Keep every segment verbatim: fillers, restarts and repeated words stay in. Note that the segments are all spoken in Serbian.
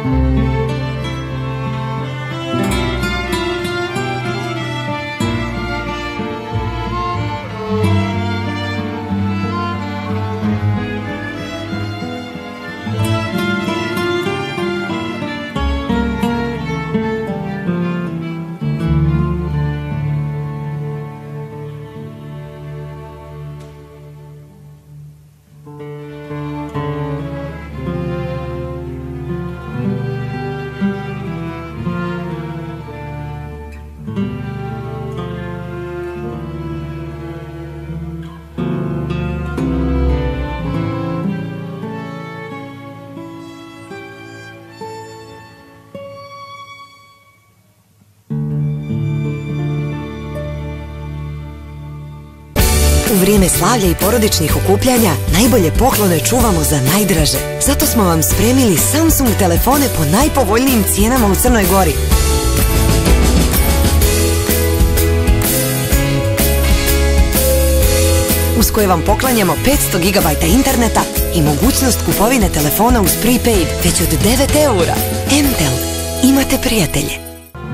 U vrijeme slavlja i porodičnih okupljanja najbolje poklone čuvamo za najdraže. Zato smo vam spremili Samsung telefone po najpovoljnijim cijenama u Crnoj Gori. Uz koje vam poklanjamo petsto gigabajta interneta i mogućnost kupovine telefona uz prepaid već od devet eura. M Tel. Imate prijatelje.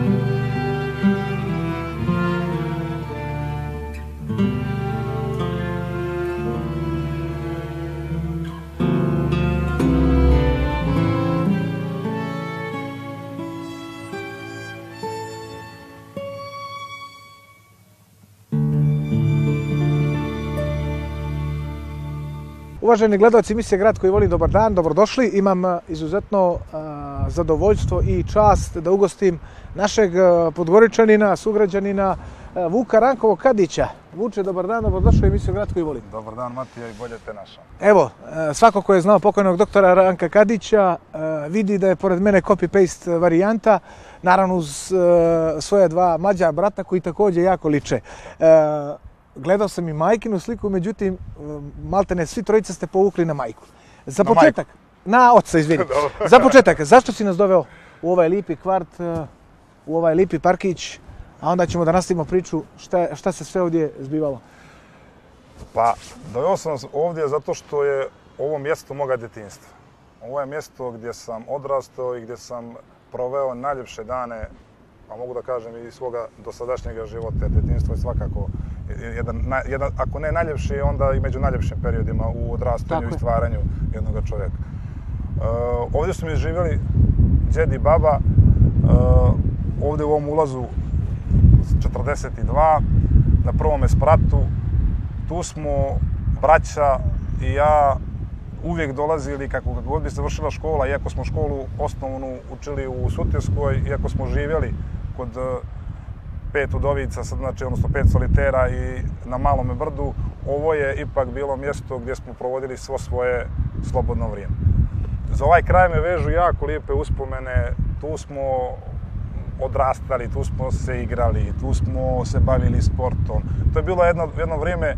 Uvaženi gledalci emisije Grad koji volim, dobar dan, dobrodošli. Imam izuzetno zadovoljstvo i čast da ugostim našeg Podgoričanina, sugrađanina Vuka Rankovog Kadića. Vuče, dobar dan, dobrodošli u emisiju Grad koji volim. Dobar dan, Matija, i bolje te našao. Evo, svako ko je znao pokojnog doktora Ranka Kadića vidi da je pored mene copy-paste varijanta, naravno uz svoje dva mlađa brata koji također jako liče. Gledao sam i majkinu sliku, međutim, maltene svi trojica ste povukli na majku. Za početak, na oca, izvini. Za početak, zašto si nas doveo u ovaj lipi kvart, u ovaj lipi parkić, a onda ćemo da nastavimo priču šta, šta se sve ovdje zbivalo? Pa, doveo sam ovdje zato što je ovo mjesto moga djetinjstva. Ovo je mjesto gdje sam odrastao i gdje sam proveo najljepše dane, a mogu da kažem i svoga dosadašnjega života. Djetinjstvo je svakako jedan, jedan, ako ne najljepši, onda i među najljepšim periodima u odrastanju i stvaranju jednog čovjeka. Uh, ovdje su mi živjeli djed i baba, uh, ovdje u ovom ulazu četrdeset dva, na prvome spratu. Tu smo braća i ja uvijek dolazili, kako god bi se vršila škola, iako smo školu osnovnu učili u Sutjeskoj, iako smo živjeli kod pet udovica, znači, odnosno pet solitera i na Malome brdu, ovo je ipak bilo mjesto gdje smo provodili svo svoje slobodno vrijeme. Za ovaj kraj me vežu jako lijepe uspomene, tu smo odrastali, tu smo se igrali, tu smo se bavili sportom. To je bilo jedno, jedno vrijeme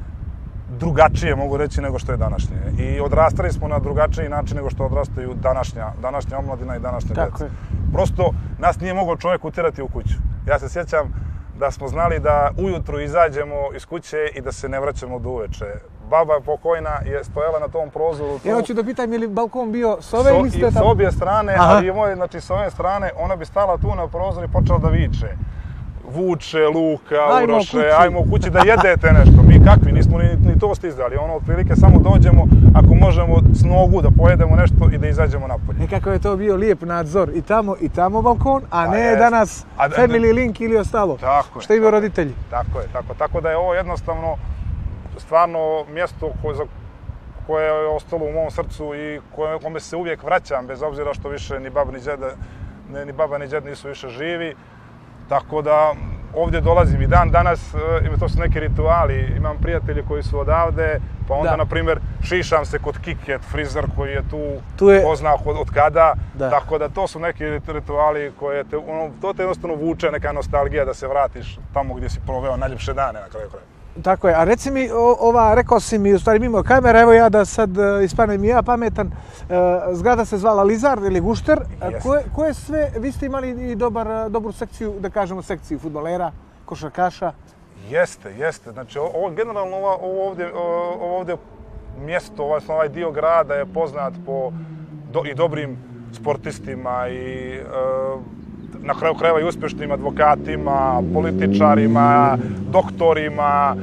drugačije, mogu reći, nego što je današnje. I odrastali smo na drugačiji način nego što odrastaju današnja, današnja omladina i današnja djeca. Prosto nas nije mogao čovjek utjerati u kuću. Ja se sjećam da smo znali da ujutru izađemo iz kuće i da se ne vraćamo do uveče. Baba pokojna je stojala na tom prozoru. Ja hoću da pitam, je li balkon bio s ove ili ste tamo? S obje strane, Aha. ali je moj, znači s ove strane, ona bi stala tu na prozor i počela da viče. Vuče, Luka, ajmo Uroše, kući. ajmo kući da jedete nešto. Mi kakvi, nismo ni, ni to stizali. Ono, otprilike samo dođemo, ako možemo s nogu da pojedemo nešto i da izađemo napolje. E kako je to bio lijep nadzor. I tamo i tamo balkon, a, a ne jest. Danas a, Family Link ili ostalo. Tako je. Što imaju roditelji. Tako je, tako. Tako da je ovo jednostavno stvarno mjesto koje, za, koje je ostalo u mom srcu i koje, kome se uvijek vraćam, bez obzira što više ni baba ni djed, ni baba ni djed nisu više živi. Tako da ovdje dolazim i dan danas, ima to su neki rituali, imam prijatelje koji su odavde, pa onda, da. na primjer, šišam se kod Kiket, frizer koji je tu, tu je... pozna od, od kada, da. Tako da to su neki rituali koje te, ono, to te jednostavno vuče, neka nostalgija da se vratiš tamo gdje si proveo najljepše dane na kraju kraja. Tako je, a reci mi, ova, rekao si mi, u stvari mimo kamera, evo ja da sad ispanem i ja pametan, zgrada se zvala Lizard ili Gušter, koje, koje sve, vi ste imali i dobar, dobru sekciju, da kažemo sekciju fudbalera, košarkaša? Jeste, jeste, znači ovo, generalno ovo, ovo, ovdje, ovo ovdje mjesto, ovaj, ovaj dio grada je poznat po do, i dobrim sportistima i na kraju krajeva i uspješnim advokatima, političarima, doktorima.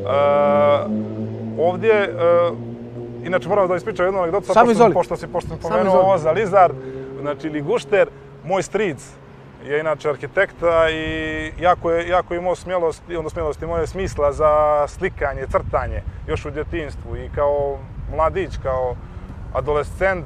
Ovdje, inače moram da ispričam jednu anegdotu, pošto si pomenuo ovo za Lizard, znači Ligušter, moj stric je inače arhitekta i jako je, jako je imao smjelosti, ono smjelosti moje smisla za slikanje, crtanje, još u djetinjstvu i kao mladić, kao adolescent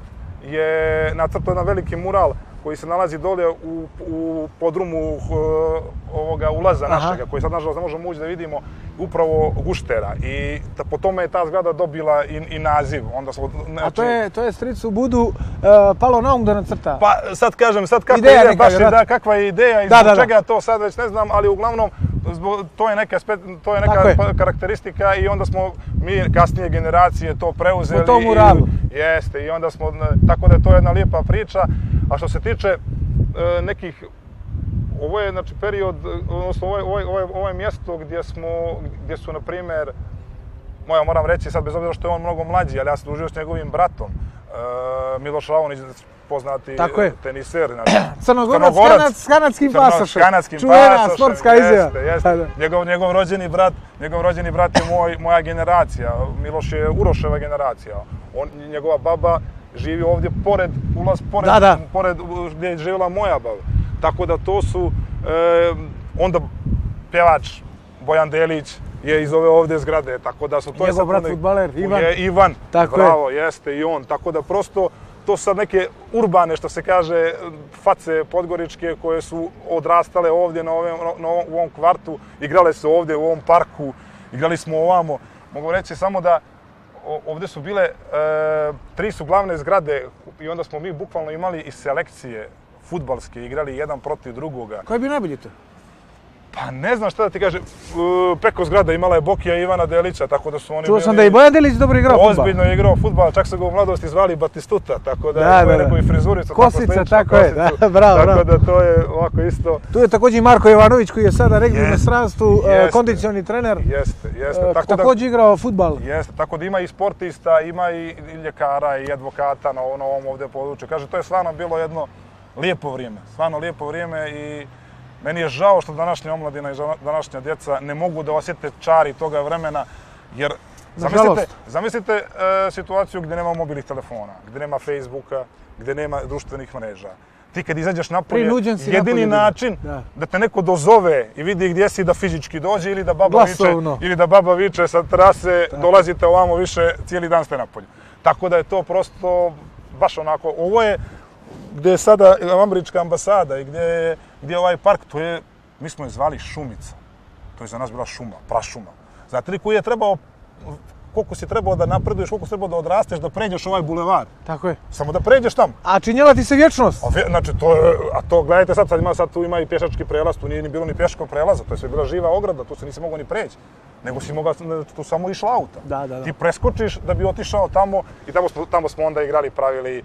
je nacrtao jedan veliki mural koji se nalazi dolje u, u podrumu uh, ovoga ulaza Aha. našega, koji sad nažalost ne možemo ući da vidimo, upravo Guštera. I ta, po tome je ta zgrada dobila i, i naziv. Onda smo, znači... A to je, to je stricu Budu uh, palo na um da nacrta? Pa sad kažem, sad kakva ideja, ideja baš je, da, kakva je ideja i zbog da, da, čega da. to sad već ne znam, ali uglavnom zbog, to je neka, spe, to je neka je. karakteristika i onda smo mi kasnije generacije to preuzeli. U tom muralu. I, jeste, i onda smo, tako da je to jedna lijepa priča. A što se tiče e, nekih, ovo je znači period, odnosno ovo je, ovo je, ovo je, ovo je mjesto gdje smo, gdje su na primjer, moja moram reći sad bez obzira što je on mnogo mlađi, ali ja sam družio s njegovim bratom, e, Miloš Raonić, poznati teniser, znači, Crnogorac s kanadskim pasošem, čuvena sportska izjava. Njegov, njegov rođeni brat, njegov rođeni brat je moj, moja generacija, Miloš je Uroševa generacija, on, njegova baba živi ovdje pored, ulaz pored, da, da. pored gdje je živjela moja baba. Tako da to su, e, onda pjevač Bojan Delić je iz ove ovdje zgrade, tako da su to... Njegov brat fudbaler, Ivan. Je Ivan, tako bravo, je. jeste i on, tako da prosto to su sad neke urbane, što se kaže, face podgoričke koje su odrastale ovdje na, ove, na ovom, u ovom kvartu, igrale su ovdje u ovom parku, igrali smo ovamo. Mogu reći samo da ovdje su bile, e, tri su glavne zgrade i onda smo mi bukvalno imali i selekcije fudbalske, igrali jedan protiv drugoga. Koji je bio najbolji to? Pa ne znam šta da ti kaže, preko zgrada imala je Bokija i Ivana Delića, tako da su oni Čuo bili... sam da i Bojan Delić dobro igrao fudbal. Ozbiljno je igrao fudbal, čak su ga u mladosti zvali Batistuta, tako da, da je da, neku i frizuricu. Kosica, tako, tako je, da, bravo, tako bravo. da to je ovako isto... Tu je također i Marko Jovanović koji je sada regbi na Strastu, kondicioni trener. Jeste, jeste. Tako također igrao fudbal. Jeste, tako da ima i sportista, ima i ljekara i advokata na ovom ovdje području. Kaže, to je stvarno bilo jedno lijepo vrijeme, stvarno lijepo vrijeme i meni je žao što današnja omladina i današnja djeca ne mogu da osjete čari toga vremena, jer zamislite, zamislite e, situaciju gdje nema mobilnih telefona, gdje nema Facebooka, gdje nema društvenih mreža. Ti kad izađeš napolje, jedini napolje, način da. da te neko dozove i vidi gdje si da fizički dođe ili da baba Glasovno. viče, ili da baba viče sa terase, da. dolazite ovamo više, cijeli dan ste napolje. Tako da je to prosto baš onako, ovo je gdje je sada američka ambasada i gdje je, gdje je ovaj park, to je, mi smo je zvali Šumica. To je za nas bila šuma, prašuma. Znate li koji je trebao, koliko si trebao da napreduješ, koliko si trebao da odrasteš, da pređeš ovaj bulevar? Tako je. Samo da pređeš tamo. A činjela ti se vječnost? A, znači, to je, a to, gledajte sad, sad, ima, sad tu ima i pješački prelaz, tu nije ni bilo ni pješačkog prelaza, to je sve bila živa ograda, tu se nisi mogao ni preći. Nego si mogao, tu samo išla auta. Da, da, da. Ti preskočiš da bi otišao tamo i tamo smo, tamo smo onda igrali, pravili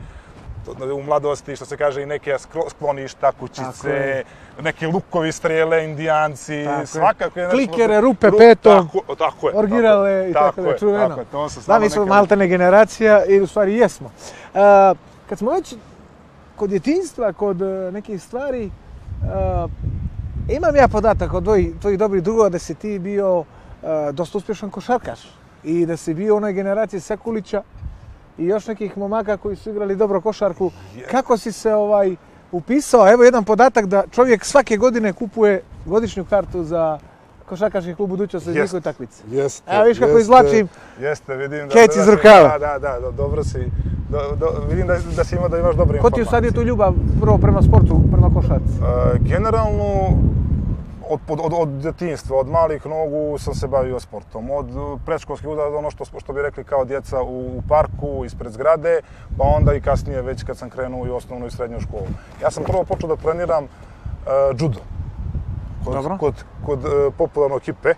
u mladosti, što se kaže, i neke skloništa, kućice, neke lukovi strele, indijanci, tako svakako je. Klikere, rupe petom, tako, tako je, orgirale i tako, tako da, čuveno. Tako je, to su da, mi smo maltene generacija i u stvari jesmo. Uh, kad smo već kod djetinjstva, kod uh, nekih stvari, uh, imam ja podatak od tvojih dobrih drugova da si ti bio uh, dosta uspješan košarkaš i da si bio u onoj generaciji Sekulića i još nekih momaka koji su igrali dobro košarku. Kako si se ovaj upisao? Evo jedan podatak da čovjek svake godine kupuje godišnju kartu za košarkaški klub Budućnost iz njihove takmice. Jeste. Evo viš kako jeste, izvlačim jeste, vidim da, kec iz rukava. Da, da, da, dobro si. Do, do, vidim da, da si imao da imaš dobre informacije. Ko ti sad je tu ljubav prvo prema sportu, prema košarci? Uh, generalno, Od, od, od djetinjstva, od malih nogu sam se bavio sportom. Od predškolskih uzrasta, ono što, što bi rekli kao djeca u, u parku, ispred zgrade, pa onda i kasnije već kad sam krenuo i osnovnu i srednju školu. Ja sam prvo počeo da treniram uh, judo. Kod, Dobro. kod, kod uh, popularnog Kipe.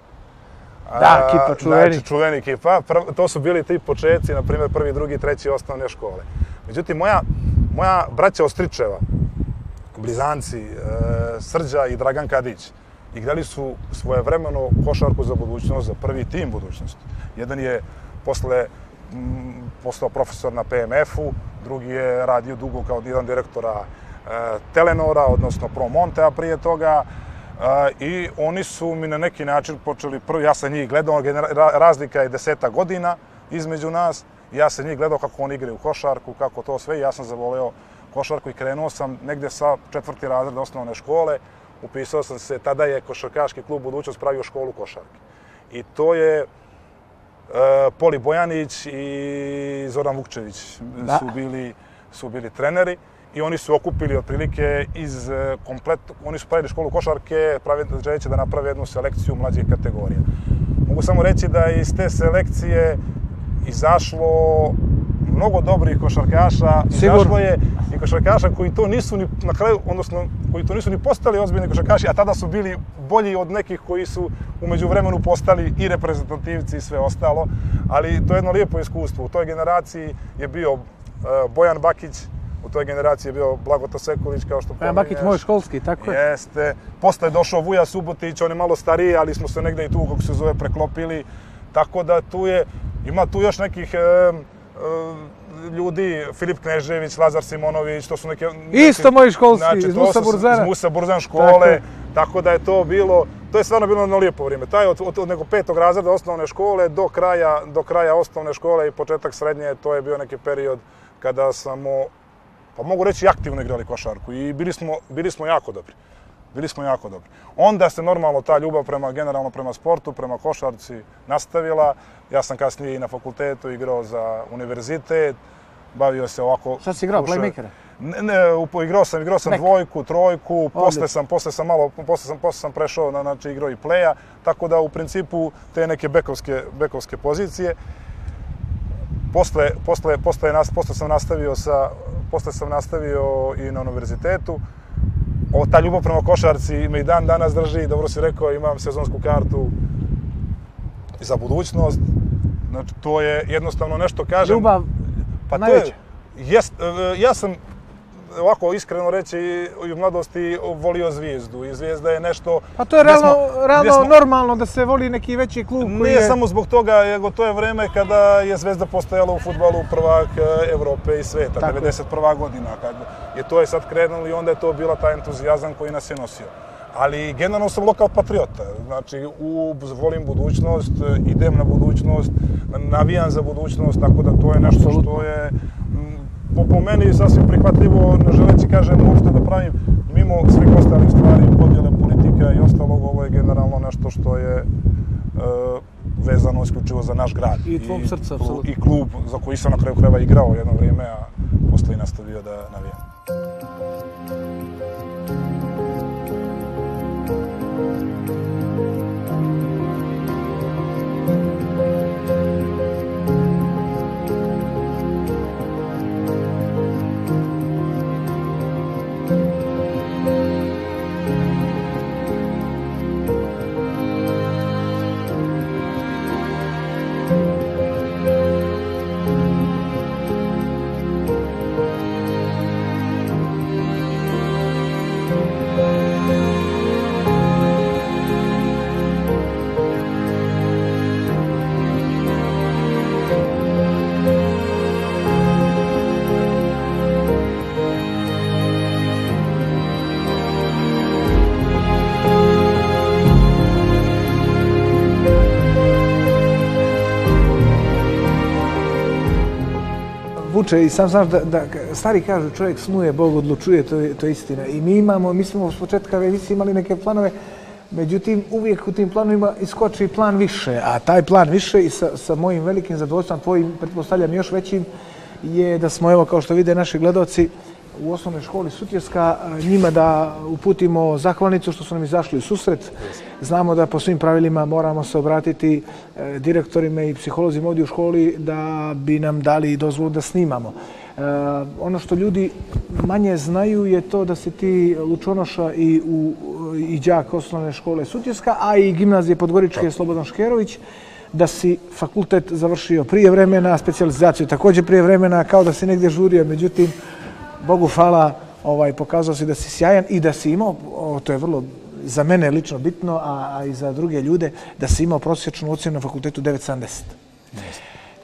Da, Kipa, čuveni. Znači, čuveni Kipa. Prv, to su bili ti početci, na primjer prvi, drugi, treći osnovne škole. Međutim, moja, moja braća Ostričeva, blizanci, uh, Srđa i Dragan Kadić, igrali su svojevremeno košarku za budućnost, za prvi tim budućnosti. Jedan je posle postao profesor na P M F-u, drugi je radio dugo kao jedan direktora Telenora, odnosno Promontea prije toga. I oni su mi na neki način počeli, prvi, ja sam njih gledao, razlika je deseta godina između nas, ja sam njih gledao kako oni igraju u košarku, kako to sve, ja sam zavoleo košarku i krenuo sam negde sa četvrti razred osnovne škole, upisao sam se, tada je košarkaški klub Budućnost pravio školu košarke. I to je Poli Bojanić i Zoran Vukčević su bili, su bili treneri. I oni su okupili otprilike iz komplet... Oni su pravili školu košarke, želeći da naprave jednu selekciju mlađih kategorija. Mogu samo reći da je iz te selekcije izašlo mnogo dobrih košarkaša. Izašlo je i košarkaša koji to nisu ni na kraju, odnosno koji to nisu ni postali ozbiljni košarkaši, a tada su bili bolji od nekih koji su u međuvremenu postali i reprezentativci i sve ostalo. Ali to je jedno lijepo iskustvo. U toj generaciji je bio Bojan Bakić, u toj generaciji je bio Blagota Sekulić, kao što pominješ. Bakić moj školski, tako je. Jeste. Posle je došao Vuja Subotić, on je malo stariji, ali smo se negde i tu, kako se zove, preklopili. Tako da tu je, ima tu još nekih e, e, ljudi, Filip Knežević, Lazar Simonović, to su neke... Isto moji školski, znači, iz Musa Burzana. Iz Musa Burzan škole, tako. tako da je to bilo, to je stvarno bilo jedno lijepo vrijeme. Taj od, od, od nekog petog razreda osnovne škole do kraja, do kraja osnovne škole i početak srednje, to je bio neki period kada smo, pa mogu reći, aktivno igrali košarku i bili smo, bili smo jako dobri. Bili smo jako dobri. Onda se normalno ta ljubav prema, generalno prema sportu, prema košarci nastavila. Ja sam kasnije i na fakultetu igrao za univerzitet, bavio se ovako... Šta si igrao, playmakera? Ne, ne, igrao sam, igrao sam dvojku, trojku, posle sam, posle sam malo, posle sam, posle sam prešao na, znači, igrao i playa, tako da u principu te neke bekovske, bekovske pozicije. Posle, posle, posle, posle sam nastavio sa, posle sam nastavio i na univerzitetu. O, ta ljubav prema košarci me i dan danas drži, dobro si rekao, imam sezonsku kartu za budućnost. Znači, to je jednostavno nešto, kažem... Ljubav pa najveća. To je, jest, ja sam, ovako iskreno reći, i u mladosti volio Zvijezdu. I Zvijezda je nešto... Pa to je realno, smo, realno smo, normalno da se voli neki veći klub koji nije je... Nije samo zbog toga, jer to je vreme kada je Zvezda postojala u fudbalu prvak Evrope i sveta, tako devedeset prva godina. Kad je to je sad krenulo i onda je to bila taj entuzijazam koji nas je nosio. Ali generalno sam lokal patriota. Znači, u, volim budućnost, idem na budućnost, navijam za budućnost, tako da to je nešto što je... Po, po meni sasvim prihvatljivo, ne želeći, kažem, uopšte da pravim mimo svih ostalih stvari, podjele politika i ostalog, ovo je generalno nešto što je e, vezano isključivo za naš grad. I tvom srcu, apsolutno. I klub za koji sam na kraju krajeva igrao jedno vrijeme, a posle i nastavio da navijam. Vuče, i sam znaš da, da stari kažu čovjek snuje, Bog odlučuje, to je, to je istina. I mi imamo, mi smo s početka emisije imali neke planove, međutim uvijek u tim planovima iskoči plan više, a taj plan više i sa, sa mojim velikim zadovoljstvom, tvojim, pretpostavljam još većim, je da smo, evo, kao što vide naši gledalci, u osnovnoj školi Sutjeska, njima da uputimo zahvalnicu što su nam izašli u susret. Znamo da po svim pravilima moramo se obratiti direktorima i psiholozima ovdje u školi da bi nam dali dozvolu da snimamo. Ono što ljudi manje znaju je to da se ti Lučonoša i, u, i đak osnovne škole Sutjeska, a i gimnazije Podgoričke Slobodan Škerović, da si fakultet završio prije vremena, specijalizaciju također prije vremena, kao da si negdje žurio, međutim, Bogu hvala, ovaj, pokazao si da si sjajan i da si imao, o, to je vrlo za mene lično bitno, a, a i za druge ljude, da si imao prosječnu ocjenu na fakultetu devet zarez sedamdeset.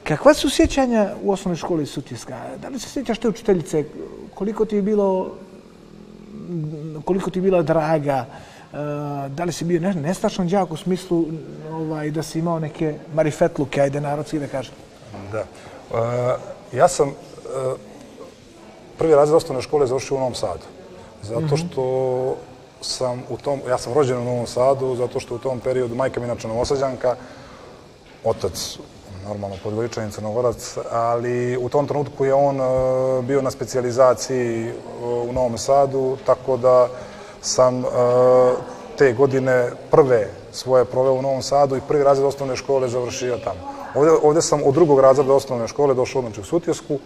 Kakva su sjećanja u osnovnoj školi Sutjeska? Da li se sjećaš te učiteljice? Koliko ti je bilo, koliko ti je bila draga? Da li si bio nestašan đak u smislu da si imao neke marifetluke, ajde narodski da kažem? Da. Ja sam prvi razred osnovne škole završio u Novom Sadu. Zato što sam u tom, ja sam rođen u Novom Sadu, zato što u tom periodu majka mi inače Novosađanka, otac normalno podgoričanin Crnogorac, ali u tom trenutku je on bio na specijalizaciji u Novom Sadu, tako da sam te godine prve svoje proveo u Novom Sadu i prvi razred osnovne škole završio tamo. Ovdje sam od drugog razreda osnovne škole došao znači u Sutjesku.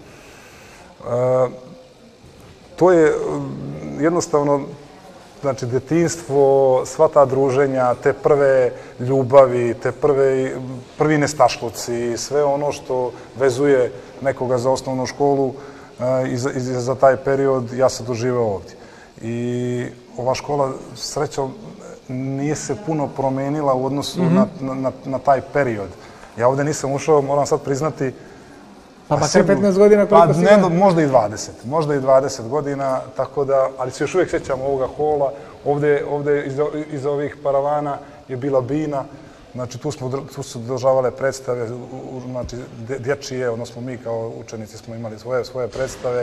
To je jednostavno, znači, detinjstvo, sva ta druženja, te prve ljubavi, te prvi nestašluci, sve ono što vezuje nekoga za osnovnu školu i za taj period, ja sam doživeo ovdje. I ova škola, srećom, nije se puno promenila u odnosu na taj period. Ja ovdje nisam ušao, moram sad priznati... Pa makar petnaest godina koliko si imao? Možda i dvadeset, možda i dvadeset godina, tako da, ali se još uvijek sjećam ovoga hola. Ovdje iza ovih paravana je bila bina, znači tu su održavale predstave, znači dječije, odnosno mi kao učenici smo imali svoje predstave.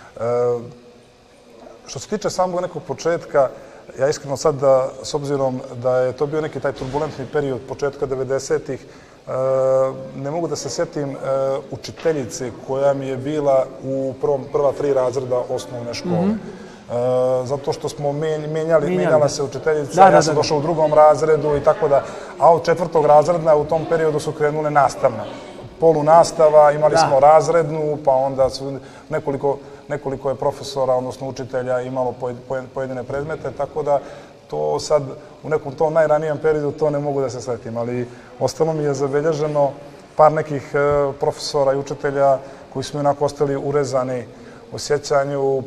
Što se tiče samog nekog početka, ja iskreno sad da, s obzirom da je to bio neki taj turbulentni period početka devedesetih, ne mogu da se sjetim učiteljice koja mi je bila u prva tri razreda osnovne škole. Zato što smo menjala se učiteljica, ja sam došao u drugom razredu i tako da, a od četvrtog razreda u tom periodu su krenule nastavna. Polunastava, imali smo razrednu, pa onda su nekoliko je profesora, odnosno učitelja imalo pojedine predmete, tako da to sad u nekom tom najranijem periodu to ne mogu da se svetim, ali ostalo mi je zabilježeno par nekih profesora i učitelja koji su mi onako ostali urezani u sjećanju,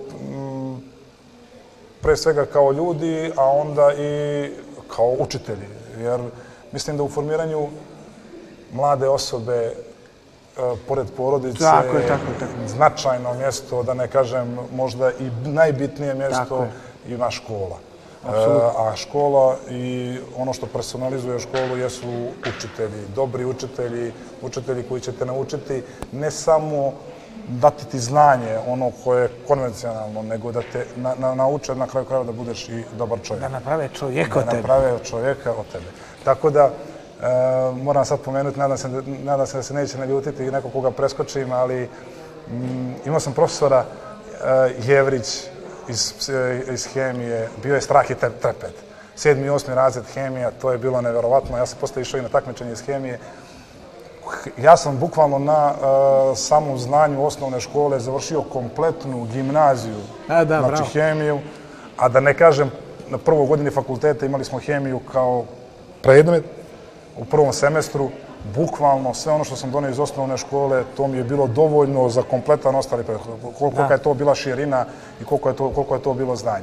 pre svega kao ljudi, a onda i kao učitelji. Jer mislim da u formiranju mlade osobe, pored porodice, značajno mjesto, da ne kažem možda i najbitnije mjesto, ima škola. A škola i ono što personalizuje školu jesu učitelji, dobri učitelji, učitelji koji će te naučiti ne samo dati ti znanje, ono koje je konvencionalno, nego da te nauče na kraju krajeva da budeš i dobar čovjek. Da naprave čovjeka od tebe. Da naprave čovjeka od tebe. Tako da, moram sad pomenuti, nadam se da se neće naljutiti i neko koga preskočim, ali imao sam profesora Jevrić iz hemije, bio je strah i trepet. Sedmi i osmi razred hemija, to je bilo neverovatno. Ja sam posle išao i na takmičenje iz hemije. Ja sam bukvalno na samom znanju osnovne škole završio kompletnu gimnaziju, znači hemiju, a da ne kažem, na prvoj godini fakulteta imali smo hemiju kao predmet u prvom semestru. Bukvalno sve ono što sam donio iz osnovne škole, to mi je bilo dovoljno za kompletan ostali predmet. Koliko je to bila širina i koliko je to bilo znanje.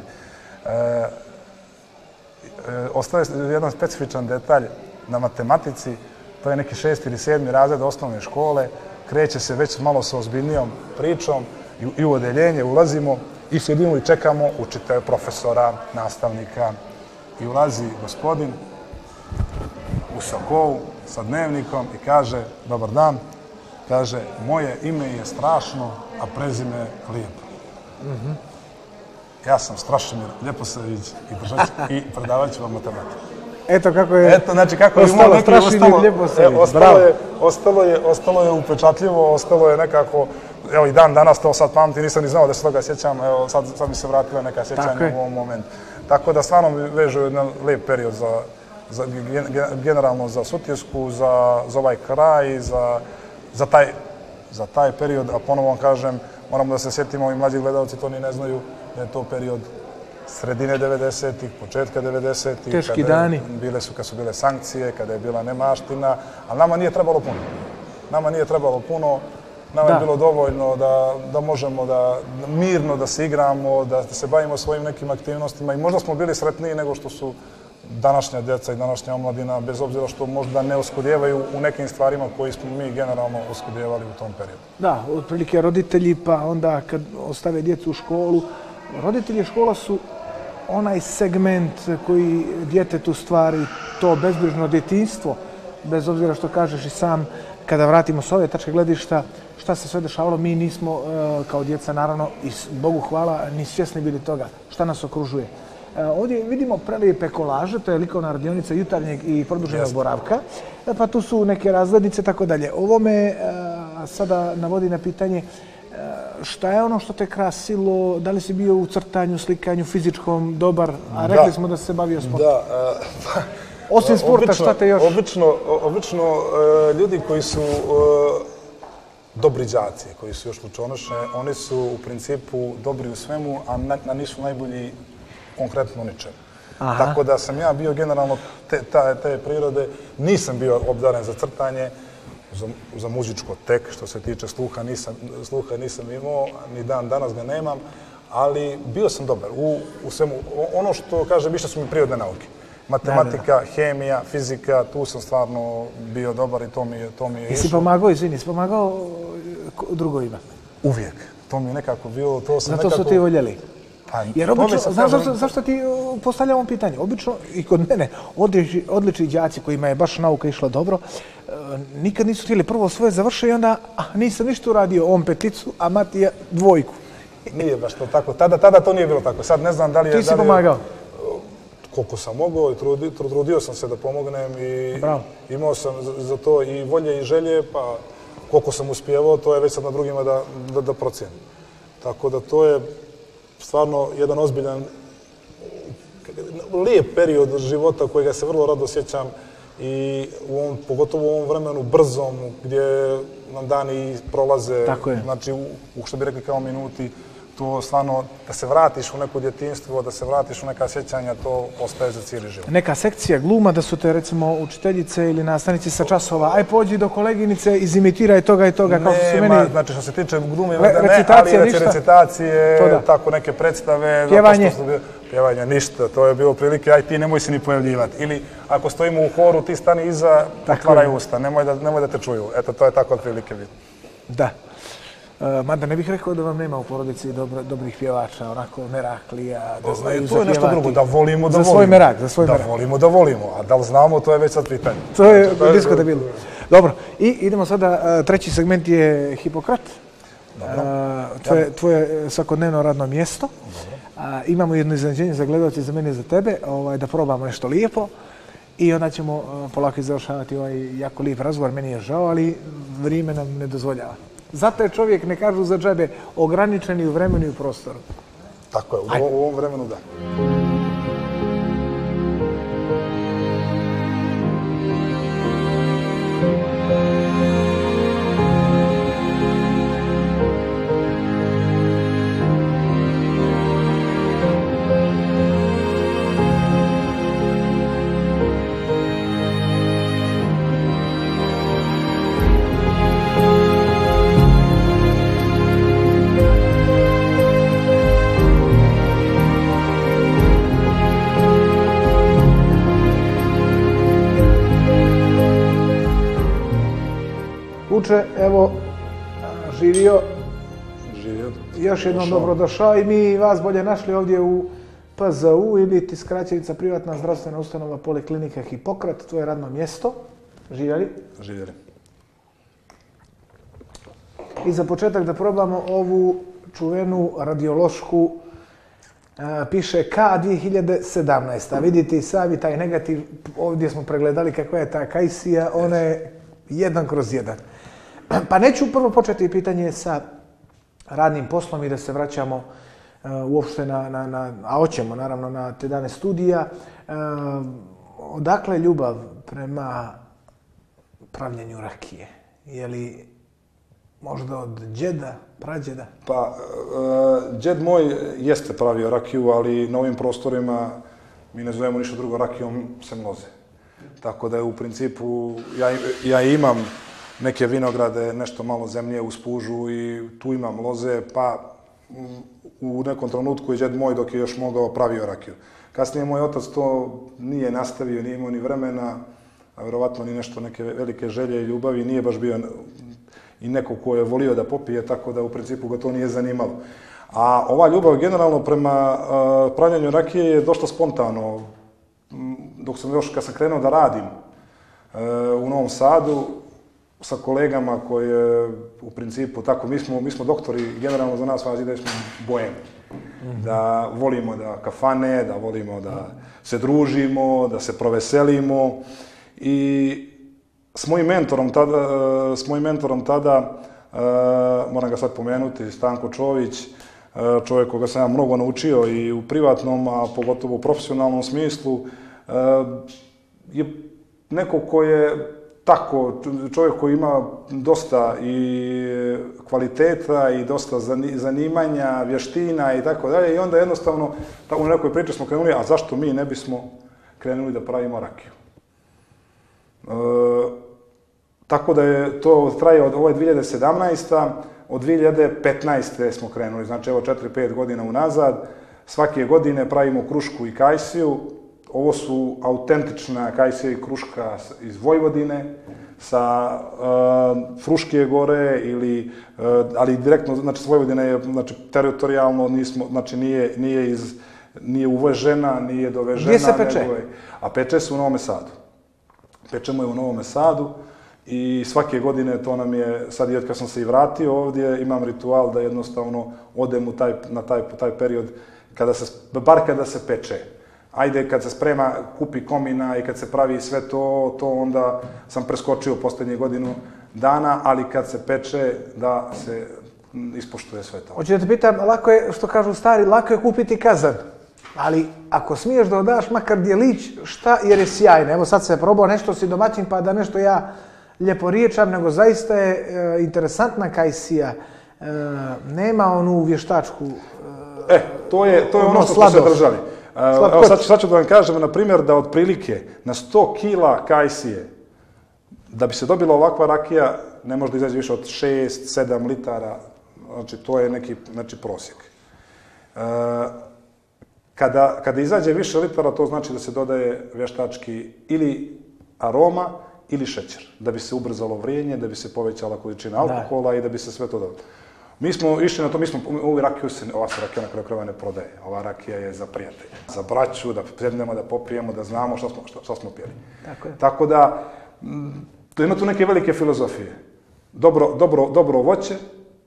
Ostaje jedan specifičan detalj na matematici, to je neki šesti ili sedmi razred osnovne škole, kreće se već malo sa ozbiljnijom pričom i u odeljenje ulazimo i sjedimo i čekamo učitelja, profesora, nastavnika. I ulazi gospodin u sakovu sa dnevnikom i kaže, dobar dan, kaže, moje ime je Strašno, a prezime Lijepo. Ja sam Strašimir Ljeposavić i predavat ću vam matematiku. Eto kako je ostalo Strašimir Ljeposavić, bravo. Ostalo je upečatljivo, ostalo je nekako, evo i dan danas to sad pamtim, nisam ni znao da se toga sjećam, evo sad mi se vratila neka sjećanja u ovom momentu. Tako da stvarno mi vežu jedan lijep period za generalno za Sutjesku, za ovaj kraj, za taj period, a ponovo vam kažem, moramo da se sjetimo, ovi mlađi gledalci to ni ne znaju, da je to period sredine devedesetih, početka devedesetih. Teški dani. Bile su kad su bile sankcije, kada je bila nemaština, ali nama nije trebalo puno. Nama nije trebalo puno, nama je bilo dovoljno da možemo da mirno da se igramo, da se bavimo svojim nekim aktivnostima i možda smo bili sretniji nego što su današnja djeca i današnja omladina, bez obzira što možda ne uskudijevaju u nekim stvarima koji smo mi generalno uskudijevali u tom periodu. Da, otprilike roditelji, pa onda kad ostave djecu u školu, roditelji i škola su onaj segment koji djetetu stvari to bezbrižno djetinjstvo, bez obzira što kažeš i sam, kada vratimo s ove tačke gledišta, šta se sve dešavalo, mi nismo kao djeca, naravno, i Bogu hvala, ni svjesni bili toga šta nas okružuje. Ovdje vidimo prelijepe kolaže, to je likovna radionica jutarnjeg i produženog boravka, pa tu su neke razglednice, tako dalje. Ovo me sada navodi na pitanje šta je ono što te krasilo, da li si bio u crtanju, slikanju, fizičkom dobar, a rekli smo da si se bavio sportom. Da, osim sporta, šta te još? Obično ljudi koji su dobri đaci, koji su još lučonoše, oni su u principu dobri u svemu, a nisu najbolji konkretno ničem. Tako da sam ja bio generalno te prirode, nisam bio obdaren za crtanje, za muzičko tek, što se tiče sluha, sluha nisam imao, ni dan danas ga nemam, ali bio sam dobar u svemu. Ono što, kažem, više su mi prirodne nauke. Matematika, hemija, fizika, tu sam stvarno bio dobar i to mi je išlo. Jesi pomagao, izvini, si pomagao drugovima? Uvijek. To mi je nekako bilo, to sam nekako... Zato su ti voljeli? Jer obično, znaš zašto ti postavljam ovo pitanje? Obično i kod mene odlični đaci kojima je baš nauka išla dobro, nikad nisu htjeli prvo svoje završe i onda nisam ništa uradio, on peticu, a Matija dvojku. Nije baš to tako. Tada to nije bilo tako. Sad ne znam da li je... Ti si pomagao? Koliko sam mogao i trudio sam se da pomognem i imao sam za to i volje i želje, pa koliko sam uspjevao, to je već sad na drugima da procijenim. Tako da to je stvarno jedan ozbiljan, lijep period života kojega se vrlo rado sjećam i pogotovo u ovom vremenu brzom gdje nam dani prolaze, znači u što bi rekli kao minuti, to stvarno, da se vratiš u neko djetinjstvo, da se vratiš u neka sjećanja, to ostaje za cijeli život. Neka sekcija gluma, da su te recimo učiteljice ili nastavnici sa časova, aj pođi do koleginice, izimitiraj toga i toga, kao što su meni... Nema, znači što se tiče glume, ne, ali recitacije, tako neke predstave... Pjevanje? Pjevanje, ništa, to je bilo prilike, aj ti nemoj se ni pojavljivati. Ili ako stojimo u horu, ti stani iza, otvaraj usta, nemoj da te čuju. Eto, to je tako od prilike biti. Da. Mada ne bih rekao da vam nema u porodici dobrih pjevača, onako Meraklija, da znaju zapjevati. To je nešto drugo, da volimo, da volimo. Za svoj merak, za svoj merak. Da volimo, da volimo, a da li znamo, to je već sad pitanje. To je diskutabilno. Dobro, i idemo sada, treći segment je Hipokrat. To je tvoje svakodnevno radno mjesto. Imamo jedno iznenađenje za gledalce, za mene i za tebe, da probamo nešto lijepo. I onda ćemo polako završavati ovaj jako lijep razgovor. Meni je žao, ali vrijeme nam ne dozvoljava. Zato je čovjek, ne kažu za džabe, ograničeni u vremenu i u prostoru. Tako je, u ovom vremenu da. Kuče, evo, živio. Živio. Još jednom dobrodošao i mi vas bolje našli ovdje u P Z U ili ti skraćenica privatna zdravstvena ustanova Poliklinika Hipokrat, tvoje radno mjesto. Živjeli? Živjeli. I za početak da probamo ovu čuvenu radiološku, piše K dvije hiljade sedamnaeste. A vidite i sami taj negativ, ovdje smo pregledali kakva je ta kajsija, ona je jedan kroz jedan. Pa neću prvo početi pitanje sa radnim poslom i da se vraćamo uopšte na, a hoćemo naravno na te dane studija. Odakle ljubav prema pravljenju rakije? Je li možda od džeda, prađeda? Pa, džed moj jeste pravio rakiju, ali na ovim prostorima mi ne zovemo ništa drugo rakijom sem loze. Tako da je u principu, ja imam neke vinograde, nešto malo zemlje uz pužu i tu imam loze, pa u nekom trenutku i djed moj dok je još mogao pravio rakiju. Kasnije moj otac to nije nastavio, nije imao ni vremena, a vjerovatno ni nešto, neke velike želje i ljubavi, nije baš bio i neko ko je volio da popije, tako da u principu ga to nije zanimalo. A ova ljubav generalno prema pravljenju rakije je dosta spontano. Dok sam još, kad sam krenuo da radim u Novom Sadu, sa kolegama koje u principu, tako, mi smo, mi smo doktori, generalno za nas važi da smo bojemi. Da volimo da kafane, da volimo da se družimo, da se proveselimo. I s mojim mentorom tada, s mojim mentorom tada moram ga sad pomenuti, Stanko Čović, čovjek koga sam ja mnogo naučio i u privatnom, a pogotovo u profesionalnom smislu, je neko ko je tako, čovjek koji ima dosta i kvaliteta i dosta zanimanja, vještina i tako dalje. I onda jednostavno, u nekoj priči smo krenuli, a zašto mi ne bismo krenuli da pravimo rakiju? E, tako da je to traje od ove dvije hiljade sedamnaeste. Od dvije hiljade petnaeste. smo krenuli, znači evo četiri pet godina unazad. Svake godine pravimo krušku i kajsiju. Ovo su autentična kajsija i kruška iz Vojvodine, sa uh, Fruške gore, ili, uh, ali direktno, znači s Vojvodine je, znači, teritorijalno nismo, znači nije, nije, iz, nije uvežena, nije dovežena. Gdje se peče? Nego je, a peče se u Novome Sadu. Pečemo je u Novome Sadu i svake godine to nam je, sad je kad sam se i vratio ovdje, imam ritual da jednostavno odem u taj, na taj, taj period, kada se, bar kada se peče. Ajde, kad se sprema, kupi komina i kad se pravi sve to, to onda sam preskočio posljednje godinu dana, ali kad se peče, da se ispoštuje sve to. Hoću da te pitam, lako je, što kažu stari, lako je kupiti kazan, ali ako smiješ da odaš makar djelić, šta, jer je sjajno. Evo sad se probao, nešto si domaćin, pa da nešto ja lijepo riječam, nego zaista je e, interesantna kajsija, e, nema onu vještačku e, e, to je, to je ono što smo se držali. Evo, sad, sad ću da vam kažem, na primjer, da otprilike na sto kila kajsije, da bi se dobila ovakva rakija, ne može da izađe više od šest sedam litara, znači to je neki, znači, prosjek. E, kada, kada izađe više litara, to znači da se dodaje vještački ili aroma ili šećer, da bi se ubrzalo vrijeme, da bi se povećala količina alkohola da. I da bi se sve to dobilo. Mi smo išli na to, mi smo, ovu rakiju se, ova se rakija na kraju krajeva ne prodaje. Ova rakija je za prijatelje, za braću, da sednemo, da popijemo, da znamo šta smo, šta, šta smo pili. Tako je. Tako da, to ima tu neke velike filozofije. Dobro, dobro, dobro voće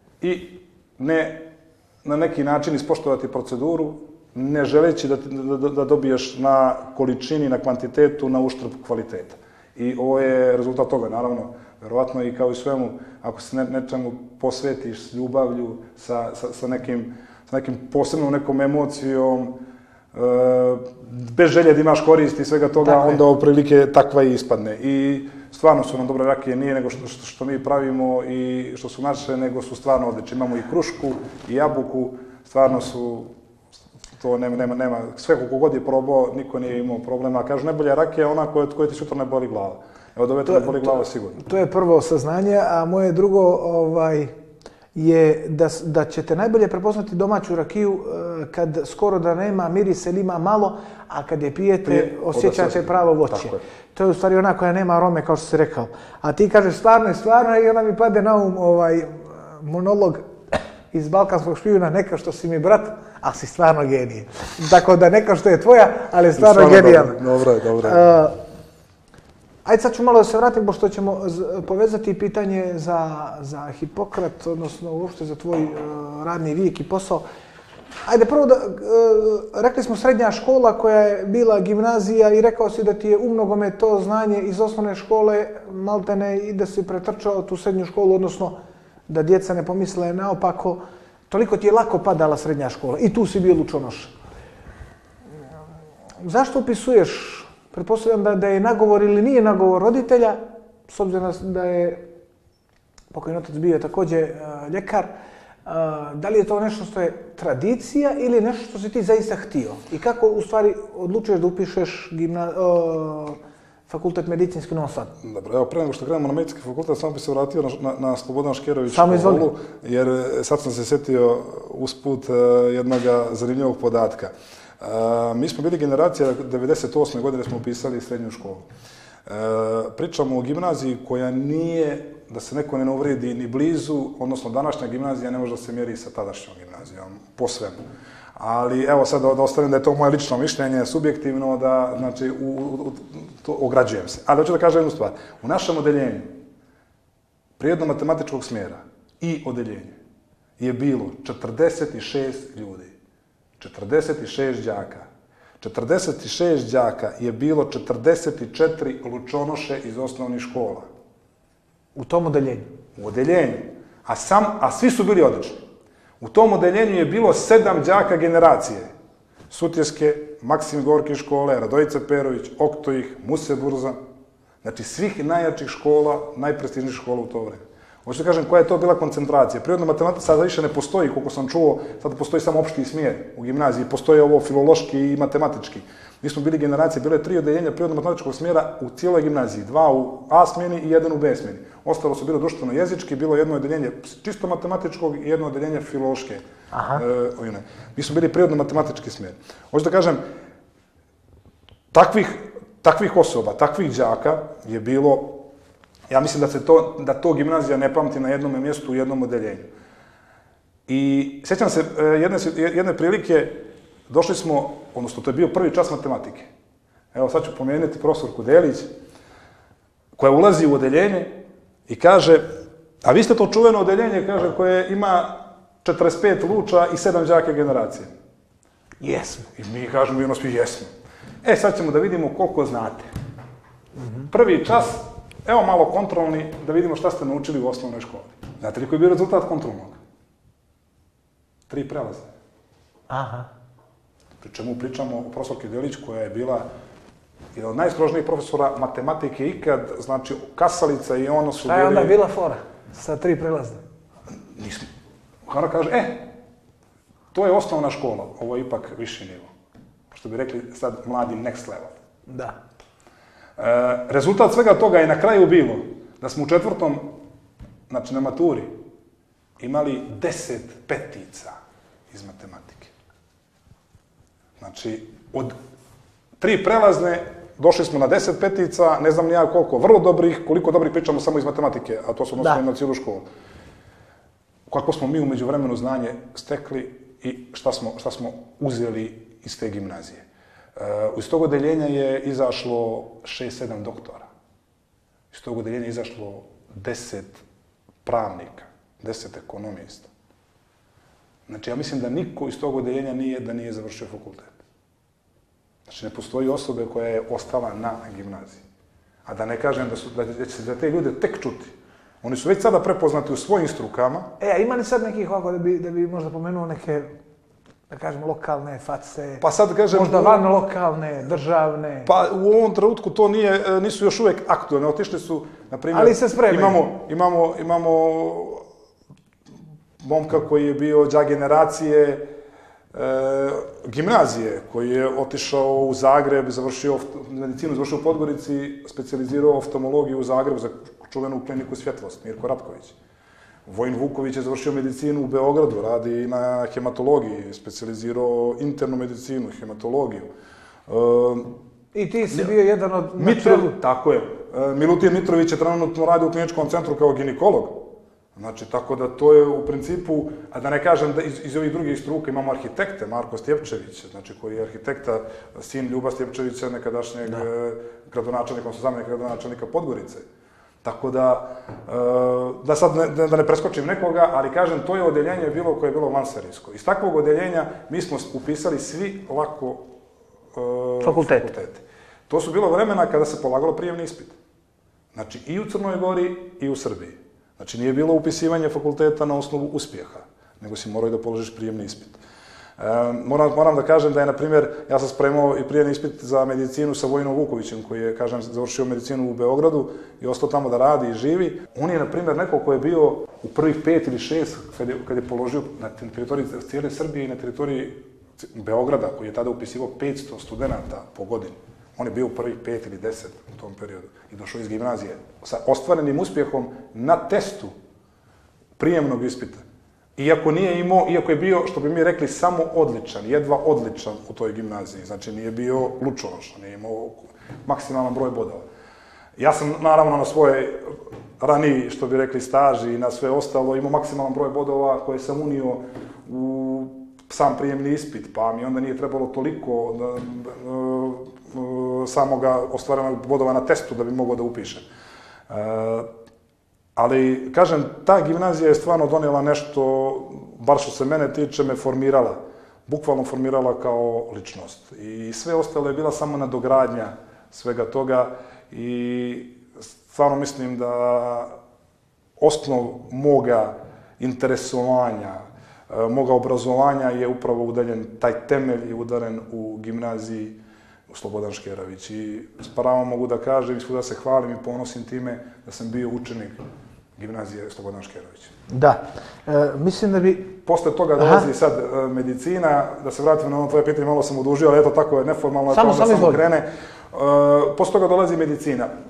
i ne na neki način ispoštovati proceduru, ne želeći da, da, da dobiješ na količini, na kvantitetu, na uštrb kvaliteta. I ovo je rezultat toga, naravno. Verovatno i kao i svemu, ako se ne, nečemu posvetiš s ljubavlju, sa, sa, sa, nekim, sa nekim posebnom nekom emocijom, e, bez želje da imaš koristi i svega toga, dakle, onda otprilike takva i ispadne. I stvarno su nam dobre rakije, nije nego što, što, što mi pravimo i što su naše, nego su stvarno odlične. Imamo i krušku i jabuku, stvarno su, to nema, nema, nema, sve koliko god je probao, niko nije imao problema. Kažu, najbolja rakija je ona koja, koja ti sutra ne boli glava. Od ove to ne boli glava sigurno. To je prvo saznanje, a moje drugo ovaj, je da, da ćete najbolje prepoznati domaću rakiju kad skoro da nema mirisa ili ima malo, a kad je pijete Prije, osjećate pravo voće. Je. To je u stvari ona koja nema arome, kao što si rekao. A ti kažeš stvarno je stvarno i onda mi pade na um ovaj, monolog iz Balkanskog špijuna, neka što si mi brat, ali si stvarno genije. Tako da neka što je tvoja, ali je stvarno, stvarno genijalna. Dobro je, dobro je. Uh, Ajde sad ću malo da se vratim, pošto ćemo povezati pitanje za, za Hipokrat, odnosno uopšte za tvoj uh, radni vijek i posao. Ajde prvo da, uh, rekli smo srednja škola koja je bila gimnazija i rekao si da ti je umnogome to znanje iz osnovne škole maltene i da si pretrčao tu srednju školu, odnosno da djeca ne pomisle naopako. Toliko ti je lako padala srednja škola i tu si bio lučonoša. Zašto upisuješ? Pretpostavljam da, da je nagovor ili nije nagovor roditelja, s obzirom da je pokojni otac bio također uh, ljekar. Uh, da li je to nešto što je tradicija ili nešto što si ti zaista htio? I kako u stvari odlučuješ da upišeš gimna, uh, fakultet medicinski u Novom Sadu. Dobro, evo, pre nego što krenemo na medicinski fakultet, samo bi se vratio na, na, na Slobodan Škerović školu, jer sad sam se sjetio usput uh, jednog zanimljivog podatka. Uh, mi smo bili generacija, devedeset osme godine smo upisali srednju školu. Uh, pričamo o gimnaziji koja nije, da se neko ne uvredi, ni blizu, odnosno današnja gimnazija ne može da se mjeri sa tadašnjom gimnazijom, po svemu. Ali evo sad da ostavim da je to moje lično mišljenje, subjektivno, da, znači, u, u, to ograđujem se. Ali hoću da kažem jednu stvar. U našem odeljenju prirodno-matematičkog smjera i odeljenje je bilo četrdeset šest ljudi. četrdeset šest đaka. četrdeset šest đaka je bilo četrdeset četiri lučonoše iz osnovnih škola. U tom odeljenju? U odeljenju. A, sam, a svi su bili odlični. U tom odeljenju je bilo sedam đaka generacije. Sutjeske, Maksim Gorki škole, Radojica Perović, Oktojih, Muse Burzan. Znači svih najjačih škola, najprestižnijih škola u to vreme. Hoću da kažem koja je to bila koncentracija. Prirodna matematika sada više ne postoji, koliko sam čuo, sada postoji samo opšti smjer u gimnaziji, postoji ovo filološki i matematički. Mi smo bili generacije, bilo je tri odeljenja prirodno-matematičkog smjera u cijeloj gimnaziji, dva u A smjeni i jedan u B smjeni. Ostalo su bilo društveno-jezički, bilo jedno odeljenje čisto matematičkog i jedno odeljenje filološke. Aha. E, mi smo bili prirodno-matematički smjer. Hoću da kažem, takvih, takvih osoba, takvih đaka je bilo, ja mislim da se to, da to gimnazija ne pamti na jednom mjestu u jednom odeljenju. I sjećam se jedne, jedne prilike, došli smo, odnosno to je bio prvi čas matematike. Evo sad ću pomenuti profesorku Delić, koja ulazi u odeljenje i kaže, a vi ste to čuveno odeljenje, kaže, koje ima četrdeset pet luča i sedam đaka generacije. Jesmo. I mi kažemo, jedno svi jesmo. E, sad ćemo da vidimo koliko znate. Prvi čas, evo malo kontrolni, da vidimo šta ste naučili u osnovnoj školi. Znate li koji je bio rezultat kontrolnog? Tri prelaze. Aha. Pri čemu pričamo o profesorki Delić, koja je bila jedan od najstrožnijih profesora matematike ikad, znači kasalica i ono su bili... Šta je onda bila fora sa tri prelaze? Nismo. Ona kaže, e, to je osnovna škola, ovo je ipak viši nivo. Što bi rekli sad mladi next level. Da. E, rezultat svega toga je na kraju bilo da smo u četvrtom, znači na maturi, imali deset petica iz matematike. Znači, od tri prelazne došli smo na deset petica, ne znam ni ja koliko, vrlo dobrih, koliko dobrih pričamo samo iz matematike, a to su odnosno na cijelu školu. Kako smo mi u međuvremenu znanje stekli i šta smo, šta smo uzeli iz te gimnazije. Uh, iz tog odeljenja je izašlo šest sedam doktora. Iz tog odeljenja je izašlo deset pravnika, deset ekonomista. Znači, ja mislim da niko iz tog odeljenja nije da nije završio fakultet. Znači, ne postoji osobe koja je ostala na gimnaziji. A da ne kažem da, su, da će se za te ljude tek čuti. Oni su već sada prepoznati u svojim strukama. E, a ima li sad nekih ovako da bi, da bi možda pomenuo neke, da kažem, lokalne face, pa sad kažem, možda van lokalne, državne? Pa u ovom trenutku to nije, nisu još uvijek aktualne. Otišli su, na primjer, ali se spremaju. Imamo, imamo, imamo momka koji je bio đak generacije e, gimnazije, koji je otišao u Zagreb, završio medicinu, završio u Podgorici, specijalizirao oftalmologiju u Zagrebu za čuvenu kliniku Svjetlost, Mirko Ratković. Vojin Vuković je završio medicinu u Beogradu, radi na hematologiji, specijalizirao internu medicinu, hematologiju. E, I ti si bio jedan od... Mitro, tako je. E, Milutin Mitrović je trenutno radi u kliničkom centru kao ginekolog. Znači, tako da to je u principu, a da ne kažem da iz, iz ovih drugih struka imamo arhitekte, Marko Stjepčević, znači koji je arhitekta, sin Ljuba Stjepčevića, nekadašnjeg gradonačelnika, odnosno zamjenika gradonačelnika Podgorice. Tako da, da sad ne, da ne preskočim nekoga, ali kažem, to je odeljenje bilo koje je bilo vanserijsko. Iz takvog odeljenja mi smo upisali svi lako uh, fakultete. fakultete. To su bilo vremena kada se polagalo prijemni ispit. Znači, i u Crnoj Gori i u Srbiji. Znači, nije bilo upisivanje fakulteta na osnovu uspjeha, nego si morao da položiš prijemni ispit. E, moram, moram da kažem da je, na primjer, ja sam spremao i prijemni ispit za medicinu sa Vojinom Vukovićem, koji je, kažem, završio medicinu u Beogradu i ostao tamo da radi i živi. On je, na primjer, neko koji je bio u prvih pet ili šest, kad je, kad je položio na teritoriji cijele Srbije i na teritoriji Beograda, koji je tada upisivao petsto studenata po godini. On je bio u prvih pet ili deset u tom periodu i došao iz gimnazije sa ostvarenim uspjehom na testu prijemnog ispita. Iako nije imao, iako je bio, što bi mi rekli, samo odličan, jedva odličan u toj gimnaziji. Znači nije bio lučonošan, nije imao maksimalan broj bodova. Ja sam naravno na svoje raniji, što bi rekli, staži i na sve ostalo imao maksimalan broj bodova koje sam unio u sam prijemni ispit, pa mi onda nije trebalo toliko da, da, samoga ostvarenog bodova na testu da bi mogao da upišem. E, ali, kažem, ta gimnazija je stvarno donijela nešto, bar što se mene tiče, me formirala, bukvalno formirala kao ličnost. I sve ostalo je bila samo nadogradnja svega toga i stvarno mislim da osnov moga interesovanja, moga obrazovanja je upravo udaljen, taj temelj je udaren u gimnaziji u Slobodan Škeravić. I s pravom mogu da kažem i svuda se hvalim i ponosim time da sam bio učenik gimnazije Slobodan Škeravić. Da, e, mislim da bi... Posle toga dolazi sad e, medicina, da se vratim na ono tvoje pitanje, malo sam odužio, ali eto tako je neformalno, samo, da samo krene. E, posle toga dolazi medicina. E,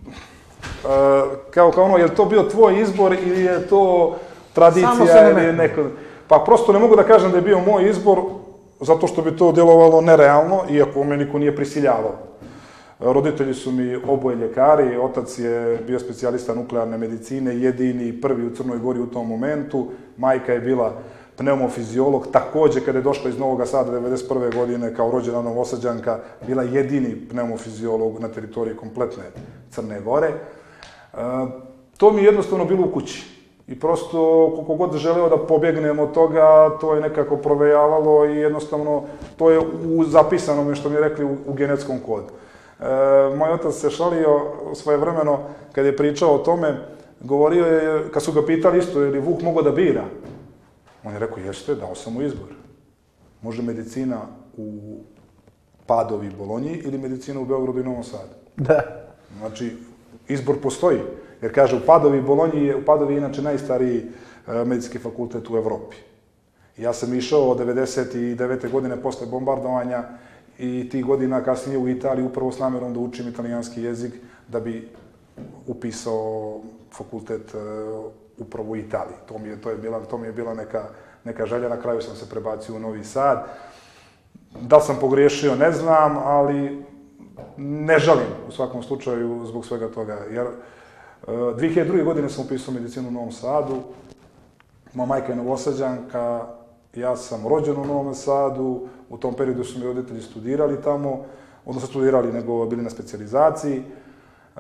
kao, kao ono, je li to bio tvoj izbor ili je to tradicija ili je neko... Pa prosto ne mogu da kažem da je bio moj izbor, zato što bi to djelovalo nerealno, iako me niko nije prisiljavao. Roditelji su mi oboje ljekari, otac je bio specijalista nuklearne medicine, jedini, prvi u Crnoj Gori u tom momentu. Majka je bila pneumofiziolog, također kada je došla iz Novog Sada devedeset prve godine kao rođena Novosađanka, bila jedini pneumofiziolog na teritoriji kompletne Crne Gore. E, to mi je jednostavno bilo u kući. I prosto, koliko god želeo da pobjegnem od toga, to je nekako provejavalo i jednostavno to je u zapisanome, što mi je rekli, u, u genetskom kodu. E, moj otac se šalio svojevremeno, kad je pričao o tome, govorio je, kad su ga pitali isto, je li Vuk mogao da bira? On je rekao, jeste, dao sam mu izbor. Može medicina u Padovi i Bolonji ili medicina u Beogradu i Novom Sadu. Da. Znači, izbor postoji. Jer kaže, u Padovi i Bolonji je, u Padovi je inače najstariji e, medicinski fakultet u Evropi. Ja sam išao od devedeset devete godine posle bombardovanja i tih godina kasnije u Italiji upravo s namjerom da učim italijanski jezik da bi upisao fakultet e, upravo u Italiji. To mi je, to je bila, to mi je bila neka, neka želja, na kraju sam se prebacio u Novi Sad. Da li sam pogriješio, ne znam, ali ne žalim u svakom slučaju zbog svega toga. Jer dvije hiljade druge. godine sam upisao medicinu u Novom Sadu. Moja majka je Novosađanka, ja sam rođen u Novom Sadu, u tom periodu su mi roditelji studirali tamo, odnosno studirali, nego bili na specijalizaciji. E,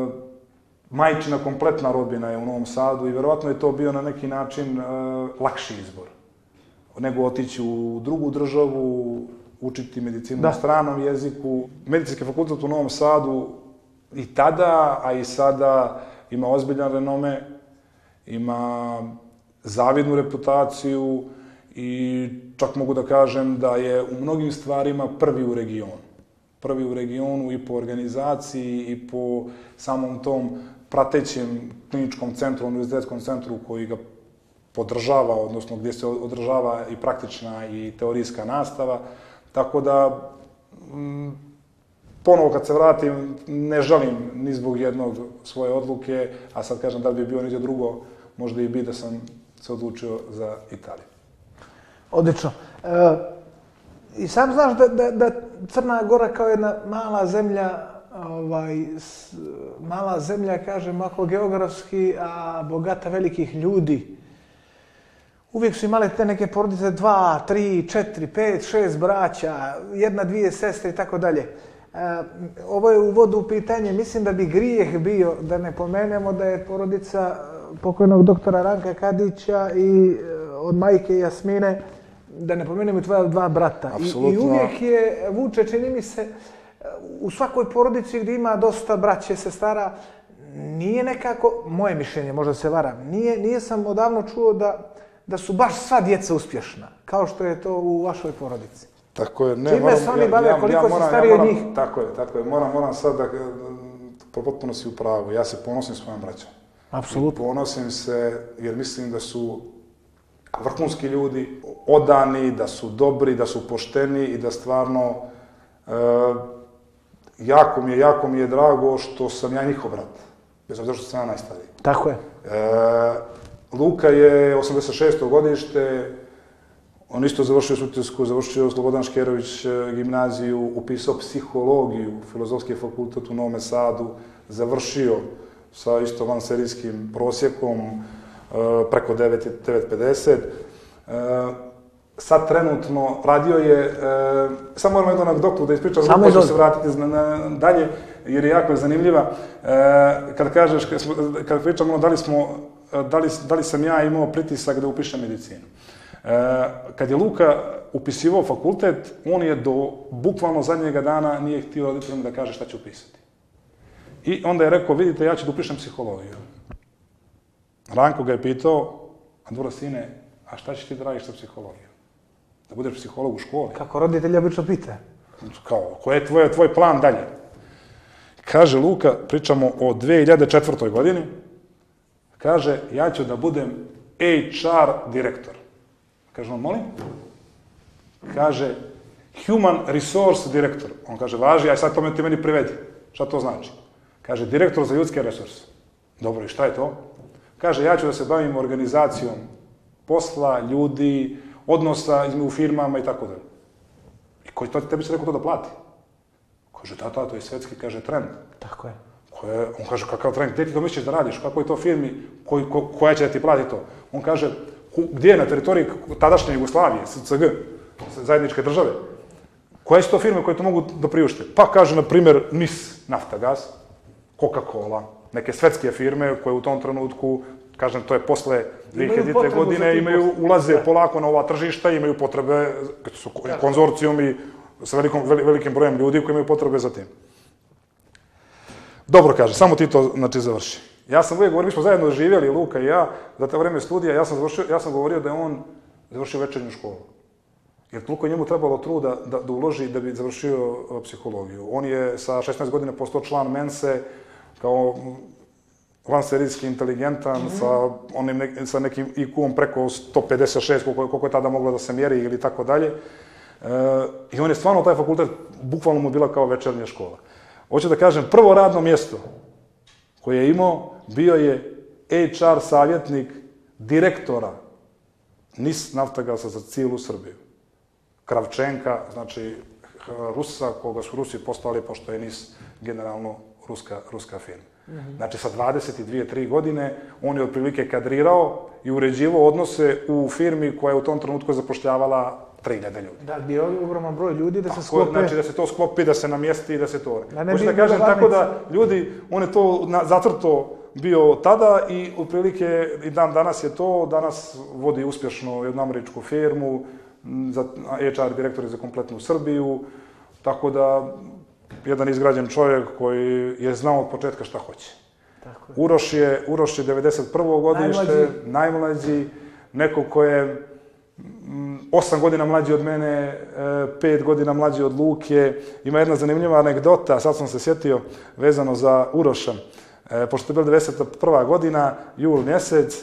majčina kompletna rodbina je u Novom Sadu i verovatno je to bio na neki način e, lakši izbor nego otići u drugu državu, učiti medicinu na stranom jeziku. Medicinski fakultet u Novom Sadu i tada, a i sada ima ozbiljan renome, ima zavidnu reputaciju i čak mogu da kažem da je u mnogim stvarima prvi u regionu. Prvi u regionu i po organizaciji i po samom tom pratećem kliničkom centru, univerzitetskom centru koji ga podržava, odnosno gdje se održava i praktična i teorijska nastava. Tako da, m, ponovo kad se vratim, ne žalim ni zbog jednog svoje odluke, a sad kažem da li bi bio niđe drugo, možda i bi da sam se odlučio za Italiju. Odlično. E, I sam znaš da, da, da Crna Gora kao jedna mala zemlja, ovaj, s, mala zemlja, kažem, ako geografski, a bogata velikih ljudi, uvijek su imale te neke porodice, dva, tri, četiri, pet, šest braća, jedna, dvije sestre i tako dalje. Ovo je uvod u pitanje, mislim da bi grijeh bio da ne pomenemo da je porodica pokojnog doktora Ranka Kadića i od majke Jasmine, da ne pomenemo i tvoja dva brata. I, I uvijek je, Vuče, čini mi se, u svakoj porodici gdje ima dosta braće, sestara, nije nekako, moje mišljenje, možda se varam, nije, nije sam odavno čuo da, da su baš sva djeca uspješna, kao što je to u vašoj porodici. Tako je, ne, čime moram, se oni bave, ja, koliko ja moram, si stariji ja moram, od njih? Tako je, tako je, moram, moram sad da, potpuno si u pravu, ja se ponosim svojom braćom. Apsolutno. Ponosim se jer mislim da su vrhunski ljudi, odani, da su dobri, da su pošteni i da stvarno e, jako mi je, jako mi je drago što sam ja njihov brat. Bez obzira što sam ja najstariji. Tako je. Luka je osamdeset šesto godište, on isto završio Sutjesku, završio Slobodan Škerović gimnaziju, upisao psihologiju, filozofski fakultet u Novome Sadu, završio sa isto vanserijskim prosjekom, preko devet zarez pedeset. Sad trenutno radio je, samo moram jednu anegdotu da ispričam, pa ću se vratiti dalje, jer je jako zanimljiva. Kad kažeš, kad pričamo da li smo, da li, da li sam ja imao pritisak da upišem medicinu. Kad je Luka upisivao fakultet, on je do bukvalno zadnjega dana nije htio roditeljima da kaže šta će upisati. I onda je rekao, vidite, ja ću da upišem psihologiju. Ranko ga je pitao, Andvora, sine, a šta ćeš ti da radiš sa psihologijom? Da budeš psiholog u školi? Kako roditelji obično pita? Kao, koji je tvoj, tvoj plan dalje? Kaže Luka, pričamo o dve hiljade četvrtoj godini, kaže, ja ću da budem H R direktor. Kaže on, molim? Kaže, Human Resource direktor. On kaže, važi, aj sad to ti meni privedi. Šta to znači? Kaže, direktor za ljudske resurse. Dobro, i šta je to? Kaže, ja ću da se bavim organizacijom posla, ljudi, odnosa u firmama i tako dalje. I koji to, tebi se rekao to da plati? Kaže, tata, to je svetski, kaže, trend. Tako je. Koje, on kaže, kakav trend, gdje ti to misliš da radiš? Kako je to firmi koji, ko, koja će da ti plati to? On kaže, gdje je na teritoriji tadašnje Jugoslavije, S C G, zajedničke države? Koje su to firme koje to mogu da priušte? Pa kaže, na primjer, N I S, Naftagas, Coca-Cola, neke svetske firme koje u tom trenutku, kažem, to je posle dve hiljadite godine, imaju, ulaze polako na ova tržišta, imaju potrebe, su konzorcijumi sa velikom, velikim brojem ljudi koji imaju potrebe za tim. Dobro, kaže, samo ti to, znači, završi. Ja sam uvijek govorio, mi smo zajedno živjeli, Luka i ja, za to vreme studija, ja sam, završio, ja sam govorio da je on završio večernju školu. Jer toliko je njemu trebalo truda da, da uloži da bi završio psihologiju. On je sa šesnaest godina postao član Mense, kao vanserijski inteligentan, mm-hmm. sa, onim ne, sa nekim I Q-om preko sto pedeset šest, koliko, koliko je tada moglo da se mjeri ili tako dalje. I on je stvarno, taj fakultet, bukvalno mu bila kao večernja škola. Hoću da kažem, prvo radno mjesto koje je imao, bio je H R savjetnik direktora N I S Naftagasa za cijelu Srbiju. Kravčenka, znači Rusa, koga su Rusi postali, pošto je N I S generalno ruska, ruska firma. Mm-hmm. Znači, sa dvadeset dvije tri godine on je otprilike kadrirao i uređivao odnose u firmi koja je u tom trenutku zapošljavala tri hiljade ljudi. Da, bio je ogroman broj ljudi da se sklope... Znači, da se to sklopi, da se namjesti i da se to... Hoću da kažem tako da ljudi, on je to zacrto bio tada i otprilike i dan danas je to, danas vodi uspješno jednu američku firmu, za H R direktori za kompletnu Srbiju, tako da jedan izgrađen čovjek koji je znao od početka šta hoće. Tako je. Uroš je, Uroš je devedeset prvo godište, najmlađi. najmlađi, neko ko je osam godina mlađi od mene, pet godina mlađi od Luke. Ima jedna zanimljiva anegdota, sad sam se sjetio, vezano za Uroša. Pošto je bila devedeset prva godina, jul mjesec,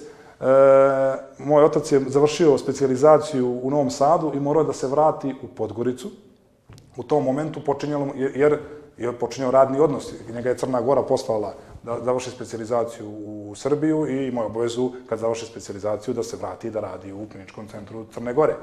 moj otac je završio specijalizaciju u Novom Sadu i morao da se vrati u Podgoricu. U tom momentu počinjalo, jer je počinjao radni odnos. Njega je Crna Gora poslala da završi specijalizaciju u Srbiju i imao obavezu, kad završi specijalizaciju, da se vrati i da radi u kliničkom centru Crne Gore.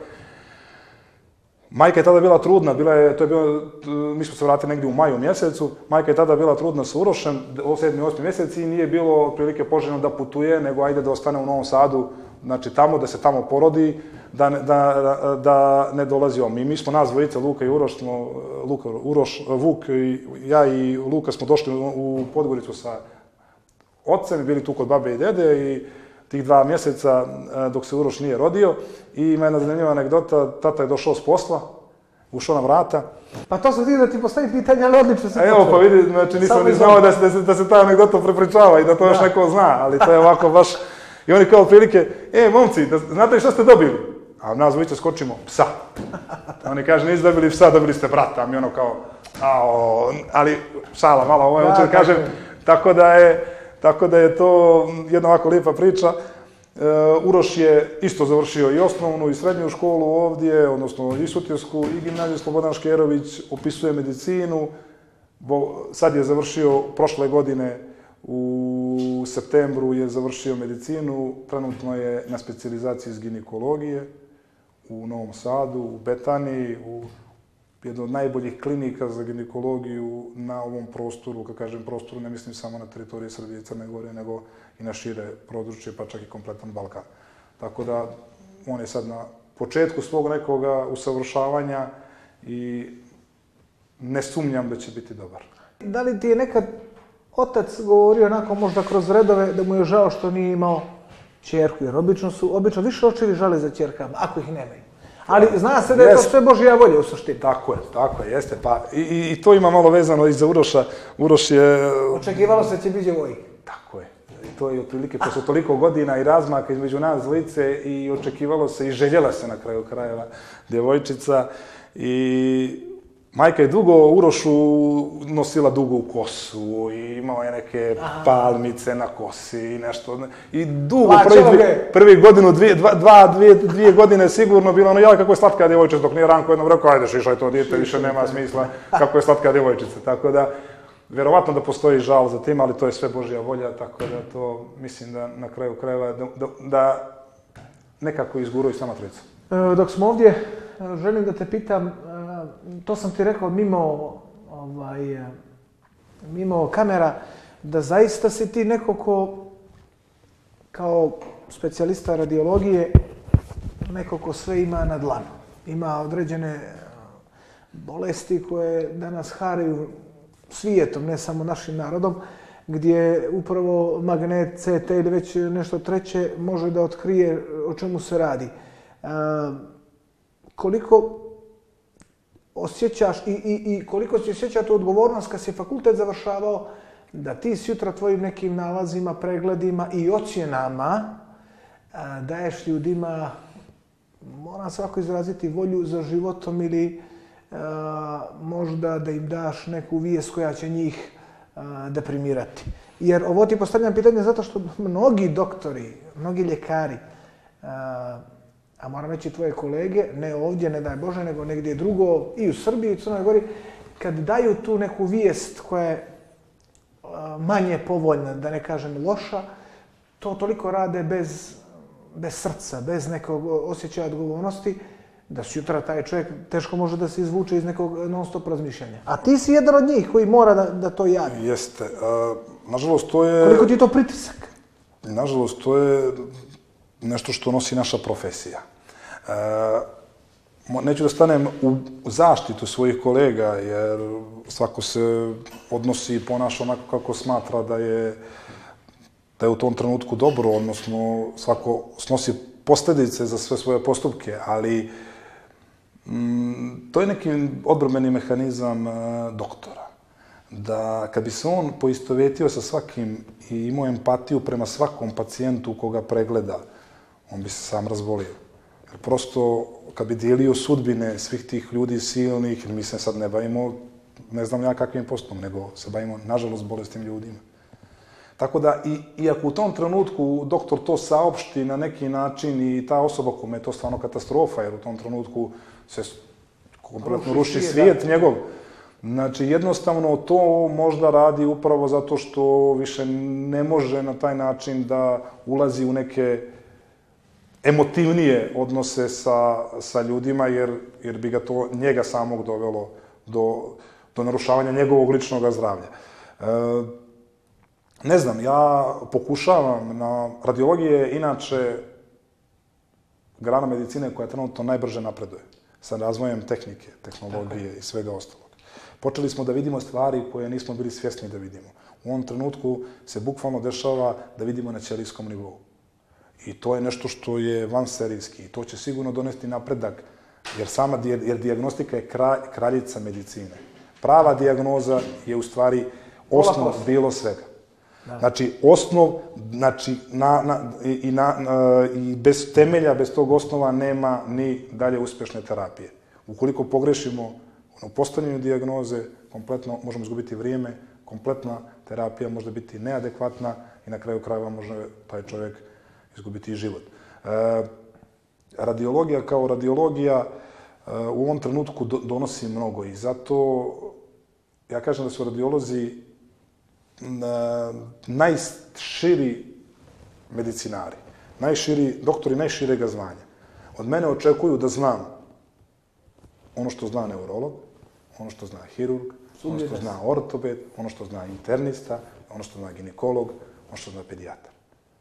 Majka je tada bila trudna, bila je, to je bilo, mi smo se vratili negdje u maju mjesecu, majka je tada bila trudna sa Urošem, sedmi, osmi mjesec i nije bilo otprilike poželjno da putuje, nego ajde da ostane u Novom Sadu, znači tamo, da se tamo porodi, da, da, da, da ne dolazi on. Mi, mi smo nas dvojica, Luka i Uroš, smo, Luka, Uroš, Vuk i ja i Luka smo došli u, u Podgoricu sa ocem, bili tu kod babe i dede i tih dva mjeseca dok se Uroš nije rodio. I ima jedna zanimljiva anegdota, tata je došao s posla, ušao na vrata. Pa to sam htio da ti postavi pitanje, ali odlično se počeo. Evo, pa vidi, znači nisam ni znao da se, da, se, da se ta anegdota prepričava i da to da. još neko zna, ali to je ovako baš... I oni kao prilike, e, momci, da, znate što ste dobili? A nas dvojica skočimo, psa. Oni kaže, niste dobili psa, dobili ste brata. A mi ono kao, ao, ali šala malo, ovo je hoću da kažem. Tako da je, tako da je to jedna ovako lijepa priča. Uh, Uroš je isto završio i osnovnu i srednju školu ovdje, odnosno i Sutjesku, i gimnaziju Slobodan Škerović, upisuje medicinu Sad je završio prošle godine, u septembru je završio medicinu, trenutno je na specijalizaciji iz ginekologije u Novom Sadu, u Betaniji, u jednoj od najboljih klinika za ginekologiju na ovom prostoru, kad kažem prostoru, ne mislim samo na teritoriji Srbije i Crne Gore, nego i na šire područje, pa čak i kompletan Balkan. Tako da on je sad na početku svog nekoga usavršavanja i ne sumnjam da će biti dobar. Da li ti je nekad otac govorio onako možda kroz redove da mu je žao što nije imao ćerku, jer obično su, obično više očevi žale za ćerkama, ako ih nemaju. Ali zna se da je to sve Božja volja u suštini. Tako je, tako je, jeste. Pa i, i to ima malo vezano i za Uroša. Uroš je... Očekivalo se da će biti djevojka. Tako je. I to je otprilike posle toliko godina i razmaka između nas dvojice i očekivalo se i željela se na kraju krajeva djevojčica. I majka je dugo Urošu nosila dugu kosu i imao je neke palmice na kosi i nešto. I dugo, prvi godinu, dvije, dva, dvije, dvije godine sigurno bilo ono, jel, kako je slatka djevojčica, dok nije Ranko jednom rekao, ajde šišaj to dijete, više nema smisla, kako je slatka djevojčica. Tako da, vjerovatno da postoji žal za tim, ali to je sve Božja volja, tako da to mislim da na kraju krajeva, da, da nekako izguraju sama trojica. Dok smo ovdje, želim da te pitam, to sam ti rekao mimo, ovaj, mimo kamera, da zaista si ti neko ko, kao specijalista radiologije, neko ko sve ima na dlanu. Ima određene bolesti koje danas haraju svijetom, ne samo našim narodom, gdje upravo magnet, C T ili već nešto treće može da otkrije o čemu se radi. Koliko osjećaš i, i, i koliko si osjećao tu odgovornost kad si fakultet završavao, da ti sutra tvojim nekim nalazima, pregledima i ocjenama a, daješ ljudima, moram svako izraziti, volju za životom ili a, možda da im daš neku vijest koja će njih a, deprimirati. Jer ovo ti postavljam pitanje zato što mnogi doktori, mnogi ljekari, a, a moram reći tvoje kolege, ne ovdje, ne daj Bože, nego negdje drugo, i u Srbiji, i u Crnoj Gori, kad daju tu neku vijest koja je manje povoljna, da ne kažem loša, to toliko rade bez, bez srca, bez nekog osjećaja odgovornosti, da sutra taj čovjek teško može da se izvuče iz nekog non-stop razmišljanja. A ti si jedan od njih koji mora da, da to javi. Jeste. A, nažalost, to je... Koliko ti je to pritisak? Nažalost, to je nešto što nosi naša profesija. E, neću da stanem u zaštitu svojih kolega, jer svako se odnosi i ponaša onako kako smatra da je, da je u tom trenutku dobro, odnosno svako snosi posljedice za sve svoje postupke, ali mm, to je neki odbrambeni mehanizam e, doktora. Da kad bi se on poistovetio sa svakim i imao empatiju prema svakom pacijentu koga pregleda, on bi se sam razbolio. Jer prosto, kad bi dijelio sudbine svih tih ljudi silnih, mi se sad ne bavimo, ne znam ja kakvim poslom, nego se bavimo, nažalost, bolestim ljudima. Tako da, i, iako u tom trenutku doktor to saopšti na neki način i ta osoba kome je to stvarno katastrofa, jer u tom trenutku se kompletno ruši svijet njegov. Znači, jednostavno to možda radi upravo zato što više ne može na taj način da ulazi u neke emotivnije odnose sa, sa ljudima, jer, jer bi ga to njega samog dovelo do, do narušavanja njegovog ličnog zdravlja. E, ne znam, ja pokušavam, na radiologije inače grana medicine koja trenutno najbrže napreduje sa razvojem tehnike, tehnologije i svega ostalog. Počeli smo da vidimo stvari koje nismo bili svjesni da vidimo. U ovom trenutku se bukvalno dešava da vidimo na ćelijskom nivou. I to je nešto što je vanserijski i to će sigurno donesti napredak, jer sama jer dijagnostika je kraljica medicine. Prava dijagnoza je u stvari osnov bilo svega. Znači, osnov, znači, na, na, i, na, i bez temelja, bez tog osnova nema ni dalje uspješne terapije. Ukoliko pogrešimo u postavljanju dijagnoze, kompletno možemo izgubiti vrijeme, kompletna terapija može biti neadekvatna i na kraju krajeva može taj čovjek izgubiti i život. E, radiologija kao radiologija e, u ovom trenutku do, donosi mnogo i zato ja kažem da su radiolozi najširi medicinari, najširi doktori najširega zvanja. Od mene očekuju da znam ono što zna neurolog, ono što zna hirurg, ono što zna ortoped, ono što zna internista, ono što zna ginekolog, ono što zna pedijatar.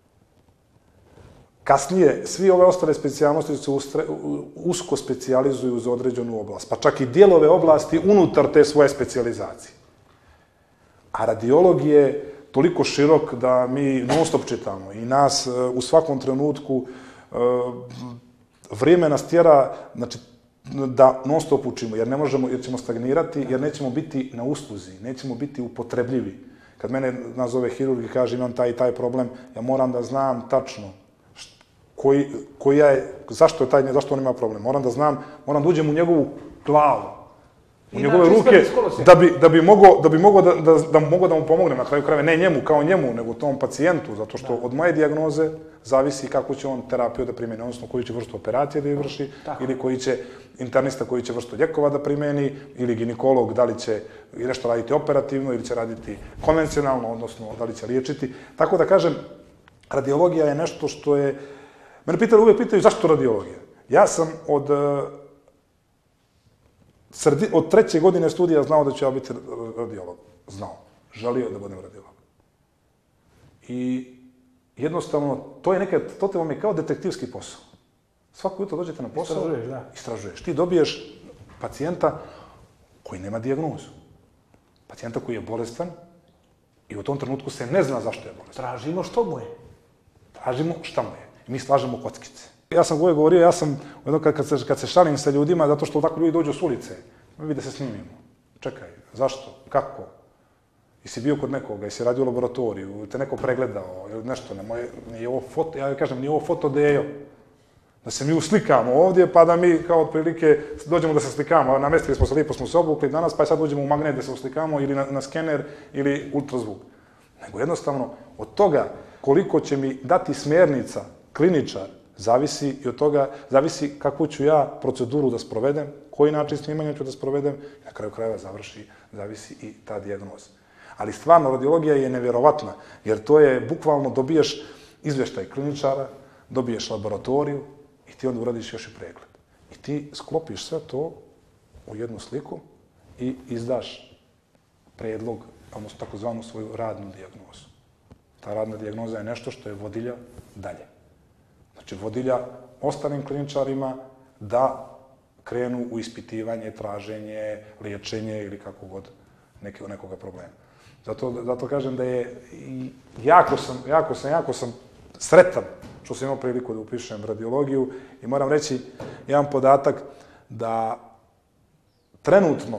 Kasnije, svi ove ostale specijalnosti se usko specijalizuju za određenu oblast, pa čak i dijelove oblasti unutar te svoje specijalizacije. A radiolog je toliko širok da mi non stop čitamo i nas u svakom trenutku vrijeme nas tjera, znači, da non stop učimo, jer ne možemo, jer ćemo stagnirati, jer nećemo biti na usluzi, nećemo biti upotrebljivi. Kad mene nazove hirurg i kaže imam taj i taj problem, ja moram da znam tačno koji, koja je, zašto je taj, zašto on ima problem. Moram da znam, moram da uđem u njegovu glavu, u njegove ruke, da bi, da bi mogao da, bi mogao da, da, da mogu da mu pomognem na kraju krajeva, ne njemu kao njemu, nego tom pacijentu, zato što od moje dijagnoze zavisi kako će on terapiju da primjeni, odnosno koju će vrstu operacije da vrši, ili koji će internista koji će vrstu lijekova da primjeni, ili ginekolog da li će nešto raditi operativno ili će raditi konvencionalno, odnosno da li će liječiti. Tako da kažem, radiologija je nešto što je... Mene pitali, uvijek pitaju zašto radiologija. Ja sam od, sredi, od treće godine studija znao da ću ja biti radiolog. Znao. Želio da budem radiolog. I jednostavno, to je nekad, to te vam je kao detektivski posao. Svako jutro dođete na posao, istražuješ, da. Istražuješ. Ti dobiješ pacijenta koji nema dijagnozu. Pacijenta koji je bolestan i u tom trenutku se ne zna zašto je bolestan. Tražimo što mu je. Tražimo šta mu je. Mi slažemo kockice. Ja sam uvijek govorio, ja sam, kad se, kad se šalim sa ljudima, zato što tako ljudi dođu s ulice, mi da se snimimo. Čekaj, zašto? Kako? Jesi bio kod nekoga, jesi radio u laboratoriju, te neko pregledao ili nešto, nemoj, nije ovo foto, ja kažem, nije ovo fotodejo. Da se mi uslikamo ovdje, pa da mi kao otprilike dođemo da se slikamo. Namestili smo se, lijepo smo se obukli danas, pa sad uđemo u magnet da se uslikamo ili na, na skener ili ultrazvuk. Nego jednostavno od toga koliko će mi dati smjernica kliničar, zavisi i od toga, zavisi kakvu ću ja proceduru da sprovedem, koji način snimanja ću da sprovedem, i na kraju krajeva završi, zavisi i ta dijagnoza. Ali stvarno, radiologija je nevjerovatna, jer to je, bukvalno dobiješ izvještaj kliničara, dobiješ laboratoriju i ti onda uradiš još i pregled. I ti sklopiš sve to u jednu sliku i izdaš predlog, odnosno takozvanu svoju radnu dijagnozu. Ta radna dijagnoza je nešto što je vodilja dalje. Znači, vodilja ostalim kliničarima da krenu u ispitivanje, traženje, liječenje ili kako god neke, nekoga problema. Zato, zato kažem da je jako sam, jako sam, jako sam sretan što sam imao priliku da upišem radiologiju i moram reći jedan podatak da trenutno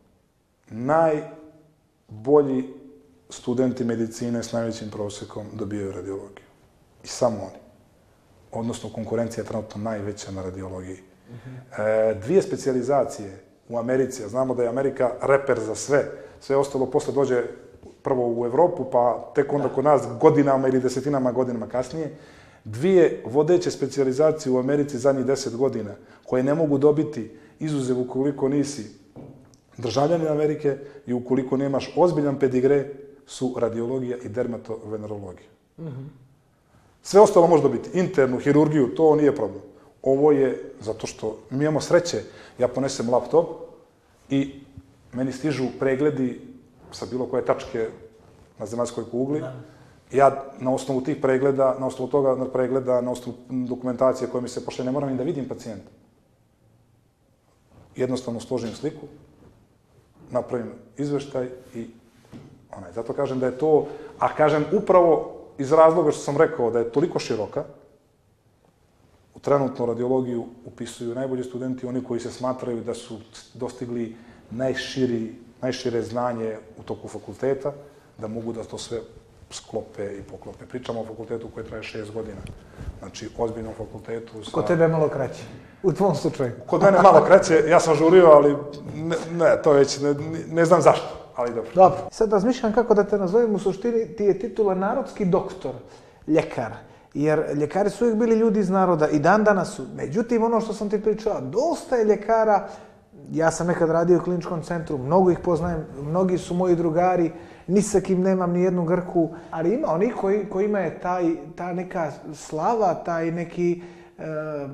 najbolji studenti medicine s najvećim prosjekom dobijaju radiologiju. I samo oni. Odnosno, konkurencija je trenutno najveća na radiologiji. E, dvije specijalizacije u Americi, a znamo da je Amerika reper za sve, sve ostalo posle dođe prvo u Evropu, pa tek onda kod nas godinama ili desetinama godinama kasnije. Dvije vodeće specijalizacije u Americi zadnjih deset godina, koje ne mogu dobiti izuzev ukoliko nisi državljanin Amerike i ukoliko nemaš ozbiljan pedigre, su radiologija i dermatovenerologija. Sve ostalo može dobiti. Internu, hirurgiju, to nije problem. Ovo je zato što mi imamo sreće. Ja ponesem laptop i meni stižu pregledi sa bilo koje tačke na zemaljskoj kugli. Ja na osnovu tih pregleda, na osnovu toga pregleda, na osnovu dokumentacije koje mi se pošle, ne moram ni da vidim pacijenta. Jednostavno složim sliku, napravim izveštaj i onaj. Zato kažem da je to, a kažem upravo iz razloga što sam rekao da je toliko široka, u trenutnu radiologiju upisuju najbolji studenti, oni koji se smatraju da su dostigli najširi, najšire znanje u toku fakulteta, da mogu da to sve sklope i poklope. Pričamo o fakultetu koji traje šest godina. Znači, ozbiljnom fakultetu. Sa... Kod tebe je malo kraće. U tvom slučaju. Kod mene malo kraće. Ja sam žurio, ali ne, ne to već ne, ne znam zašto. Ali dobro. Dobro. Sad razmišljam kako da te nazovem, u suštini ti je titula narodski doktor, ljekar. Jer ljekari su uvijek bili ljudi iz naroda i dan danas su. Međutim, ono što sam ti pričao, dosta je ljekara Ja sam nekad radio u kliničkom centru, mnogo ih poznajem, mnogi su moji drugari, ni sa kim nemam ni jednu grku, ali ima onih koji, kojima je taj, ta neka slava, taj neki e,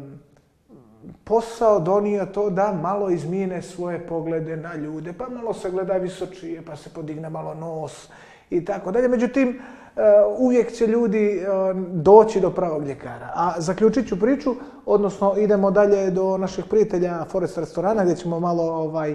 posao donio to da malo izmijene svoje poglede na ljude, pa malo se gleda visočije, pa se podigne malo nos i tako dalje. Međutim, uvijek će ljudi doći do pravog ljekara. A zaključit ću priču, odnosno idemo dalje do naših prijatelja Forest restorana gdje ćemo malo ovaj,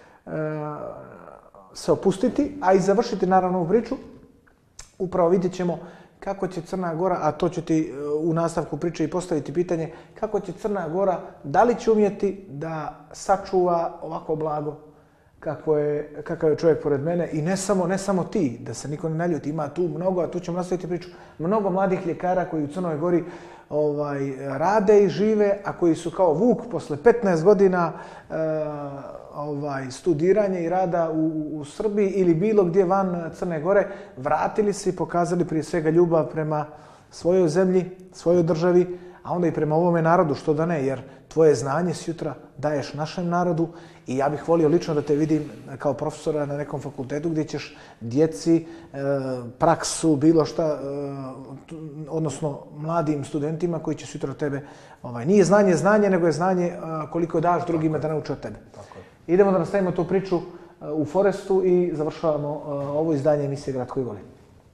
se opustiti, a i završiti naravno ovu priču. Upravo vidjet ćemo kako će Crna Gora, a to ću ti u nastavku priče i postaviti pitanje, kako će Crna Gora, da li će umjeti da sačuva ovako blago kako je, kakav je čovjek pored mene i ne samo, ne samo ti, da se niko ne naljuti, ima tu mnogo, a tu ćemo nastaviti priču, mnogo mladih ljekara koji u Crnoj Gori ovaj, rade i žive, a koji su kao Vuk posle petnaest godina e, ovaj, studiranja i rada u, u Srbiji ili bilo gdje van Crne Gore, vratili se i pokazali prije svega ljubav prema svojoj zemlji, svojoj državi, a onda i prema ovome narodu, što da ne, jer tvoje znanje sutra daješ našem narodu i ja bih volio lično da te vidim kao profesora na nekom fakultetu gdje ćeš djeci, praksu, bilo šta, odnosno mladim studentima koji će sutra od tebe, ovaj, nije znanje znanje, nego je znanje koliko daš drugima da nauče od tebe. Idemo da nastavimo tu priču u Forestu i završavamo ovo izdanje emisije Grad koji voli.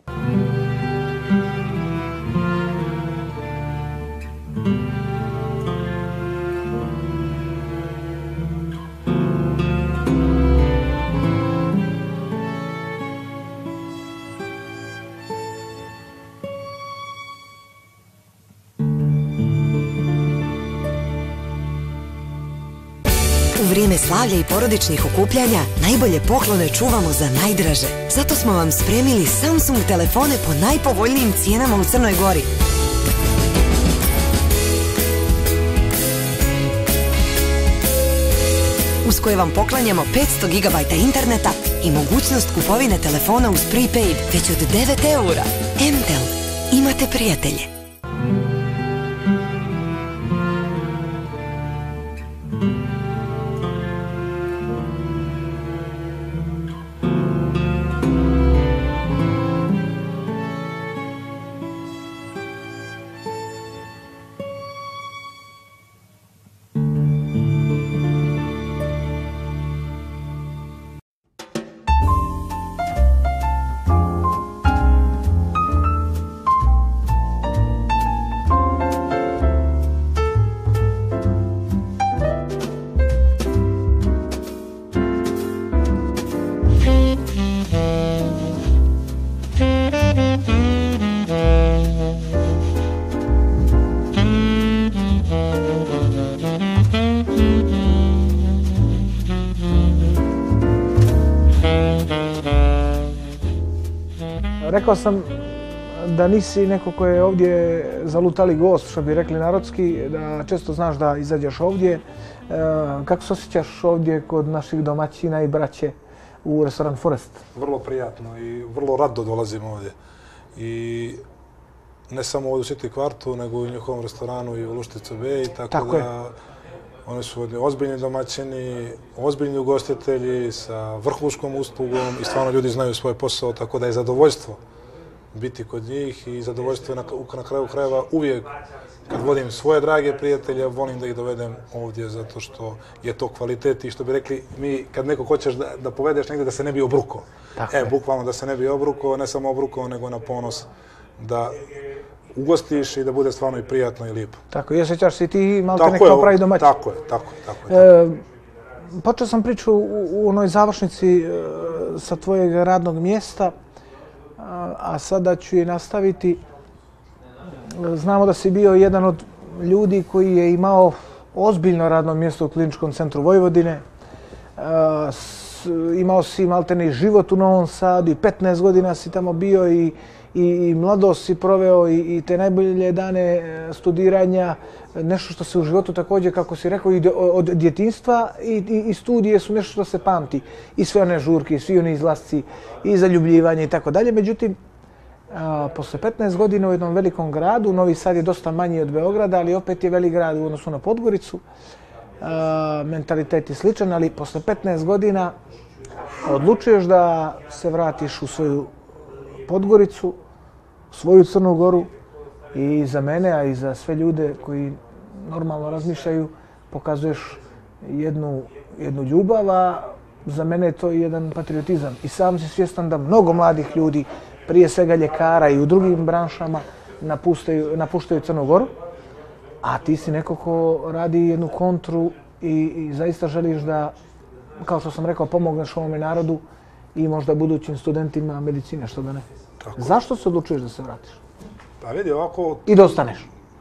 U vrijeme slavlja i porodičnih okupljanja najbolje poklone čuvamo za najdraže. Zato smo vam spremili Samsung telefone po najpovoljnijim cijenama u Crnoj Gori. Uz koje vam poklanjamo petsto gigabajta interneta i mogućnost kupovine telefona uz prepaid već od devet eura. M T E L. Imate prijatelje. Rekao sam da nisi neko ko je ovdje zalutali gost, što bi rekli narodski, da često znaš da izađeš ovdje. Kako se osjećaš ovdje kod naših domaćina i braće u restoran Forest? Vrlo prijatno i vrlo rado dolazim ovdje. I ne samo ovdje u City kvartu, nego i u njihovom restoranu i u Lušticu Bay. Tako, tako da je. Oni su ovdje ozbiljni domaćini, ozbiljni ugostitelji sa vrhunskom uslugom i stvarno ljudi znaju svoj posao, tako da je zadovoljstvo biti kod njih i zadovoljstvo je na, na kraju krajeva uvijek kad vodim svoje drage prijatelje, volim da ih dovedem ovdje zato što je to kvalitet i što bi rekli mi kad neko hoćeš da, da povedeš negdje da se ne bi obrukao. E, bukvalno da se ne bi obrukao, ne samo obrukao nego na ponos da ugostiš i da bude stvarno i prijatno i lijepo. Tako, i osjećaš se ti malo te nekako pravi domaći. Tako je, tako je. Tako je. E, počeo sam priču u, u onoj završnici e, sa tvojeg radnog mjesta, a, a sada ću je nastaviti. Znamo da si bio jedan od ljudi koji je imao ozbiljno radno mjesto u Kliničkom centru Vojvodine. E, s, imao si maltene život u Novom Sadu i petnaest godina si tamo bio i i mladost si proveo i, i te najbolje dane studiranja, nešto što se u životu također, kako si rekao, i od djetinjstva i, i, i studije su nešto što se pamti. I sve one žurke, i svi oni izlasci, i zaljubljivanje i tako dalje. Međutim, a, posle petnaest godina u jednom velikom gradu, Novi Sad je dosta manji od Beograda, ali opet je velik grad u odnosu na Podgoricu, mentalitet je sličan, ali posle petnaest godina odlučuješ da se vratiš u svoju Podgoricu, svoju Crnu Goru i za mene, a i za sve ljude koji normalno razmišljaju, pokazuješ jednu, jednu ljubav, a za mene je to jedan patriotizam. I sam si svjestan da mnogo mladih ljudi, prije svega ljekara i u drugim branšama, napuštaju, napuštaju Crnu Goru, a ti si neko ko radi jednu kontru i, i zaista želiš da, kao što sam rekao, pomogneš ovome narodu i možda budućim studentima medicine, što da ne. Tako. Zašto se odlučuješ da se vratiš? Pa vidi, ovako... I da ostaneš?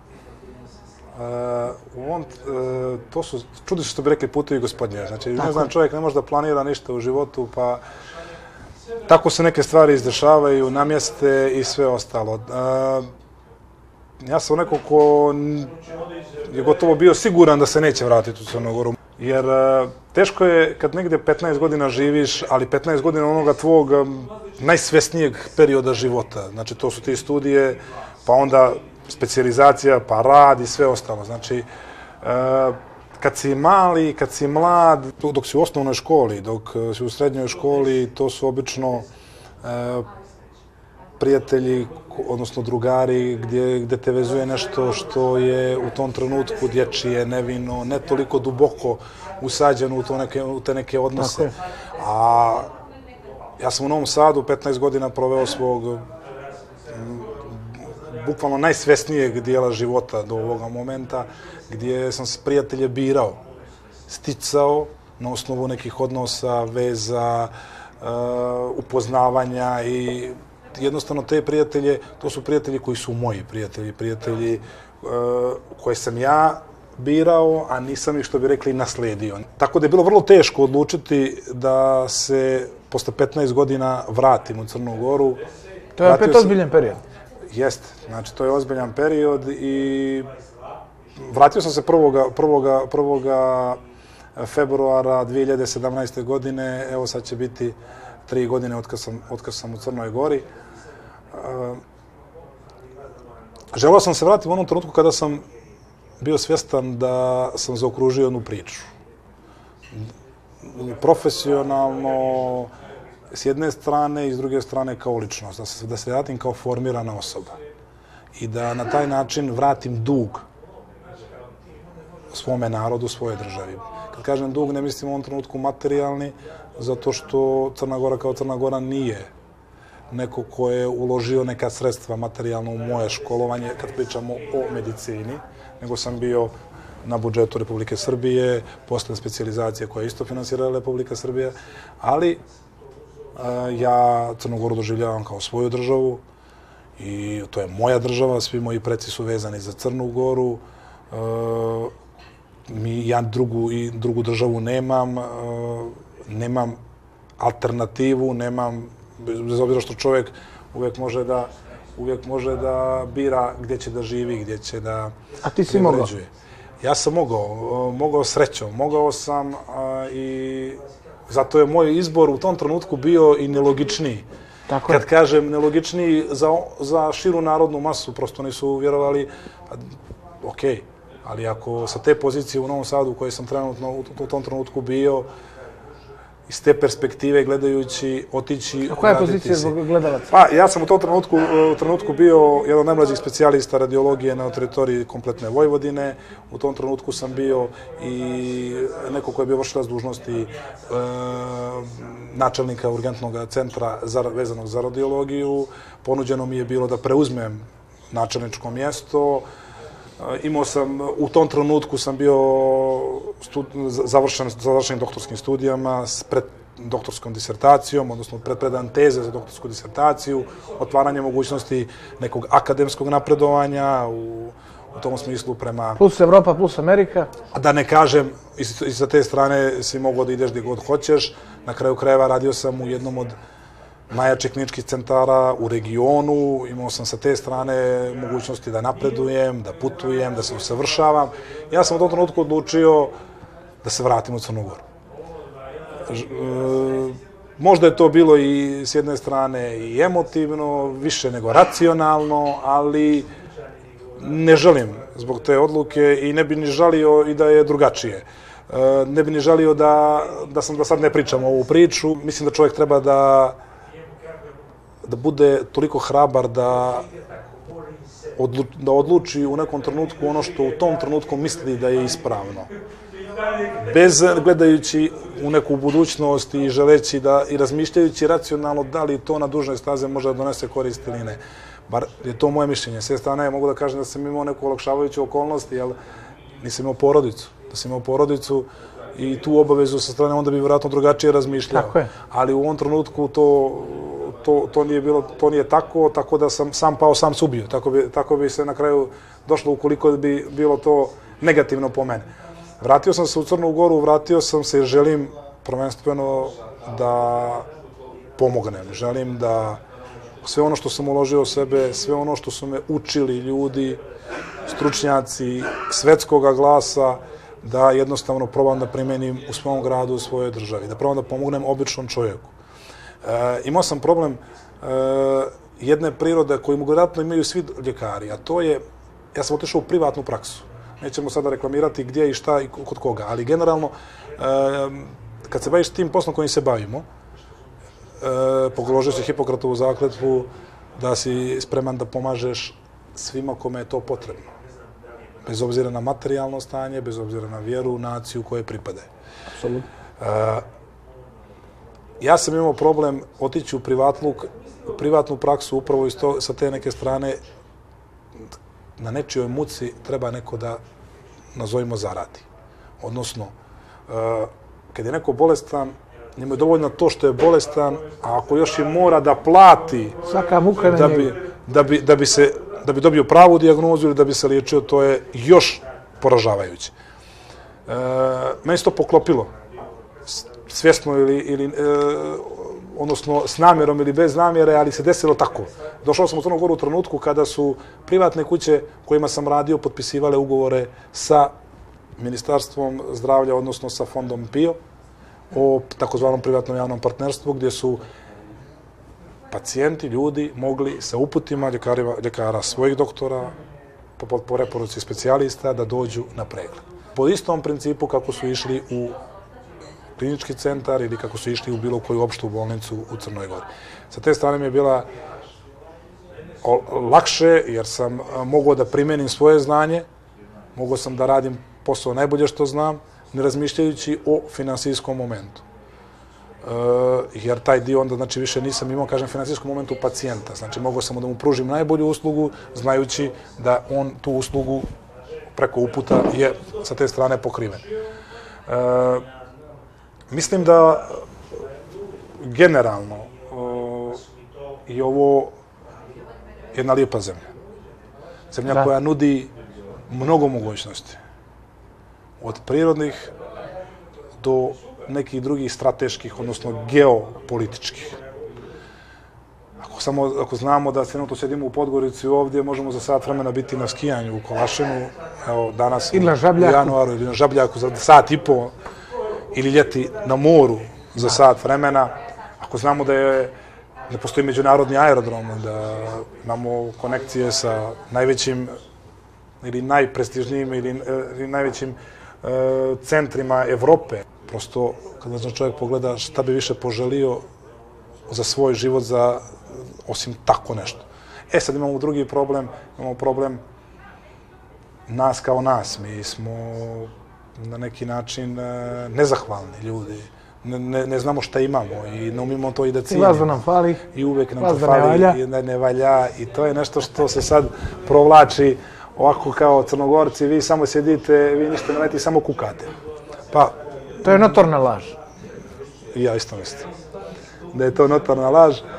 Uh, u ovom, uh, to su, čudi što bi rekli, putevi gospodnje. Znači, tako. Ne znam, čovjek ne može da planira ništa u životu, pa tako se neke stvari izdešavaju, namjeste i sve ostalo. Uh, ja sam neko ko je gotovo bio siguran da se neće vratiti u Crnu Goru. Jer uh, teško je kad negdje petnaest godina živiš, ali petnaest godina onoga tvog um, najsvesnijeg perioda života. Znači, to su ti studije, pa onda specijalizacija, pa rad i sve ostalo. Znači, uh, kad si mali, kad si mlad, dok si u osnovnoj školi, dok si u srednjoj školi, to su obično uh, prijatelji, odnosno drugari, gdje, gdje te vezuje nešto što je u tom trenutku dječije, nevino, ne toliko duboko usađeno u, to neke, u te neke odnose. A ja sam u Novom Sadu petnaest godina proveo svog m, bukvalno najsvesnijeg dijela života do ovoga momenta, gdje sam se prijatelje birao, sticao na osnovu nekih odnosa, veza, uh, upoznavanja i jednostavno te prijatelje, to su prijatelji koji su moji prijatelji, prijatelji uh, koje sam ja birao, a nisam ih, što bi rekli, nasledio. Tako da je bilo vrlo teško odlučiti da se posle petnaest godina vratim u Crnu Goru. To je opet ozbiljan period. Jeste, znači to je ozbiljan period i vratio sam se prvoga, prvoga, prvoga februara dvije hiljade sedamnaeste. godine, evo sad će biti tri godine otkad sam, otkad sam u Crnoj Gori. Uh, želeo sam se vratiti u onom trenutku kada sam bio svjestan da sam zaokružio jednu priču. Profesionalno, s jedne strane i s druge strane kao ličnost. Da se, da se vratim kao formirana osoba. I da na taj način vratim dug svome narodu, svoje državi. Kad kažem dug, ne mislim u ovom trenutku materijalni, zato što Crna Gora kao Crna Gora nije neko ko je uložio neka sredstva materijalno u moje školovanje, kad pričamo o medicini, nego sam bio na budžetu Republike Srbije, posle specijalizacije koja je isto finansirala Republika Srbija, ali a, ja Crnu Goru doživljavam kao svoju državu i to je moja država, svi moji preci su vezani za Crnu Goru, a, mi, ja drugu, i drugu državu nemam, a, nemam alternativu, nemam, bez obzira što čovjek uvijek može da uvijek može da bira gdje će da živi, gdje će da... A ti si mogao? Ja sam mogao, mogao srećom, mogao sam a, i zato je moj izbor u tom trenutku bio i nelogičniji. Tako Kad je. kažem nelogičniji za, za širu narodnu masu, prosto nisu vjerovali, pa, ok, ali ako sa te pozicije u Novom Sadu u kojoj sam trenutno u, u tom trenutku bio, iz te perspektive gledajući, otići... A koja je pozicija zbog gledalaca? Pa, ja sam u tom trenutku, u trenutku bio jedan od najmlađih specijalista radiologije na teritoriji kompletne Vojvodine. U tom trenutku sam bio i neko ko je bio vršilac dužnosti e, načelnika urgentnog centra za, vezanog za radiologiju. Ponuđeno mi je bilo da preuzmem načelničko mjesto. Imao sam, u tom trenutku sam bio stud, završen, završenim doktorskim studijama s pred doktorskom disertacijom, odnosno predpredan teze za doktorsku disertaciju, otvaranje mogućnosti nekog akademskog napredovanja u, u tom smislu prema... Plus Evropa, plus Amerika. A da ne kažem, i sa te strane si mogao da ideš gdje god hoćeš. Na kraju krajeva radio sam u jednom od najjačih kliničkih centara u regionu, imao sam sa te strane mogućnosti da napredujem, da putujem, da se usavršavam. Ja sam u tom trenutku odlučio da se vratim u Crnu Goru. Možda je to bilo i s jedne strane i emotivno, više nego racionalno, ali ne želim zbog te odluke i ne bi ni žalio i da je drugačije. Ne bi ni želio da, da sam da sad ne pričam ovu priču. Mislim da čovjek treba da, da bude toliko hrabar da, odlu, da odluči u nekom trenutku ono što u tom trenutku misli da je ispravno. Bez gledajući u neku budućnost i želeći da, i razmišljajući racionalno da li to na dužnoj staze može da donese korist ili ne. Bar je to moje mišljenje. S jedne strane mogu da kažem da sam imao neku olakšavajuću okolnost, jer nisam imao porodicu. Da sam imao porodicu i tu obavezu sa strane, onda bi vjerojatno drugačije razmišljao. Tako je. Ali u ovom trenutku to, to, to nije bilo, to nije tako, tako da sam sam pao, sam se ubio. Tako bi, tako bi se na kraju došlo ukoliko bi bilo to negativno po mene. Vratio sam se u Crnu Goru, vratio sam se jer želim prvenstveno da pomognem. Želim da sve ono što sam uložio u sebe, sve ono što su me učili ljudi, stručnjaci svetskog glasa, da jednostavno probam da primenim u svom gradu, u svojoj državi, da probam da pomognem običnom čovjeku. E, imao sam problem e, jedne prirode koju vjerojatno imaju svi ljekari, a to je, ja sam otišao u privatnu praksu. Nećemo sada reklamirati gdje i šta i kod koga, ali generalno, e, kad se baviš tim poslom kojim se bavimo, e, položio si Hipokratovu zakletvu da si spreman da pomažeš svima kome je to potrebno. Bez obzira na materijalno stanje, bez obzira na vjeru, naciju koje pripade. Apsolutno. E, ja sam imao problem otići u privatluk, privatnu praksu upravo iz to, sa te neke strane. Na nečijoj muci treba neko da, nazovimo, zaradi. Odnosno, e, kad je neko bolestan, njemu je dovoljno to što je bolestan, a ako još i mora da plati svaka muka na da njegu. bi, da bi, da bi se da bi dobio pravu dijagnozu ili da bi se liječio, to je još poražavajuće. E, meni se to poklopilo. Svjesno ili, ili e, odnosno s namjerom ili bez namjere, ali se desilo tako. Došao sam u Crnu Goru u trenutku kada su privatne kuće kojima sam radio potpisivale ugovore sa Ministarstvom zdravlja, odnosno sa fondom P I O, o takozvanom privatnom javnom partnerstvu, gdje su pacijenti, ljudi mogli sa uputima ljekara, ljekara svojih doktora, po, po preporuci specijalista, da dođu na pregled. Po istom principu kako su išli u klinički centar ili kako su išli u bilo koju opštu bolnicu u Crnoj Gori. Sa te strane mi je bila lakše jer sam mogao da primenim svoje znanje, mogao sam da radim posao najbolje što znam, ne razmišljajući o finansijskom momentu. Uh, jer taj dio onda, znači, više nisam imao, kažem, finansijskom momentu pacijenta. Znači, mogao sam da mu pružim najbolju uslugu, znajući da on tu uslugu preko uputa je sa te strane pokriven. Uh, mislim da generalno uh, je ovo jedna lijepa zemlja. Zemlja da. koja nudi mnogo mogućnosti. Od prirodnih do nekih drugih strateških, odnosno geopolitičkih. Ako, samo, ako znamo da trenutno sedimo u Podgorici ovdje, možemo za sat vremena biti na skijanju u Kolašinu, evo danas ili u januaru, ili na Žabljaku za sat i po, ili ljeti na moru za sat vremena. Ako znamo da je, ne postoji međunarodni aerodrom, da imamo konekcije sa najvećim ili najprestižnijim ili, ili najvećim e, centrima Evrope. Prosto, kada čovjek pogleda šta bi više poželio za svoj život, za, osim tako nešto. E sad imamo drugi problem, imamo problem nas kao nas. Mi smo na neki način nezahvalni ljudi. Ne, ne, ne znamo šta imamo i ne umimo to i da cijenimo. I vas da nam fali. I uvijek nam vas to da fali ne valja. i da ne valja. I to je nešto što se sad provlači ovako kao Crnogorci. Vi samo sjedite, vi ništa ne radite, samo kukate. Pa, to je notorna laž. I ja isto mislim da je to notorna laž. E,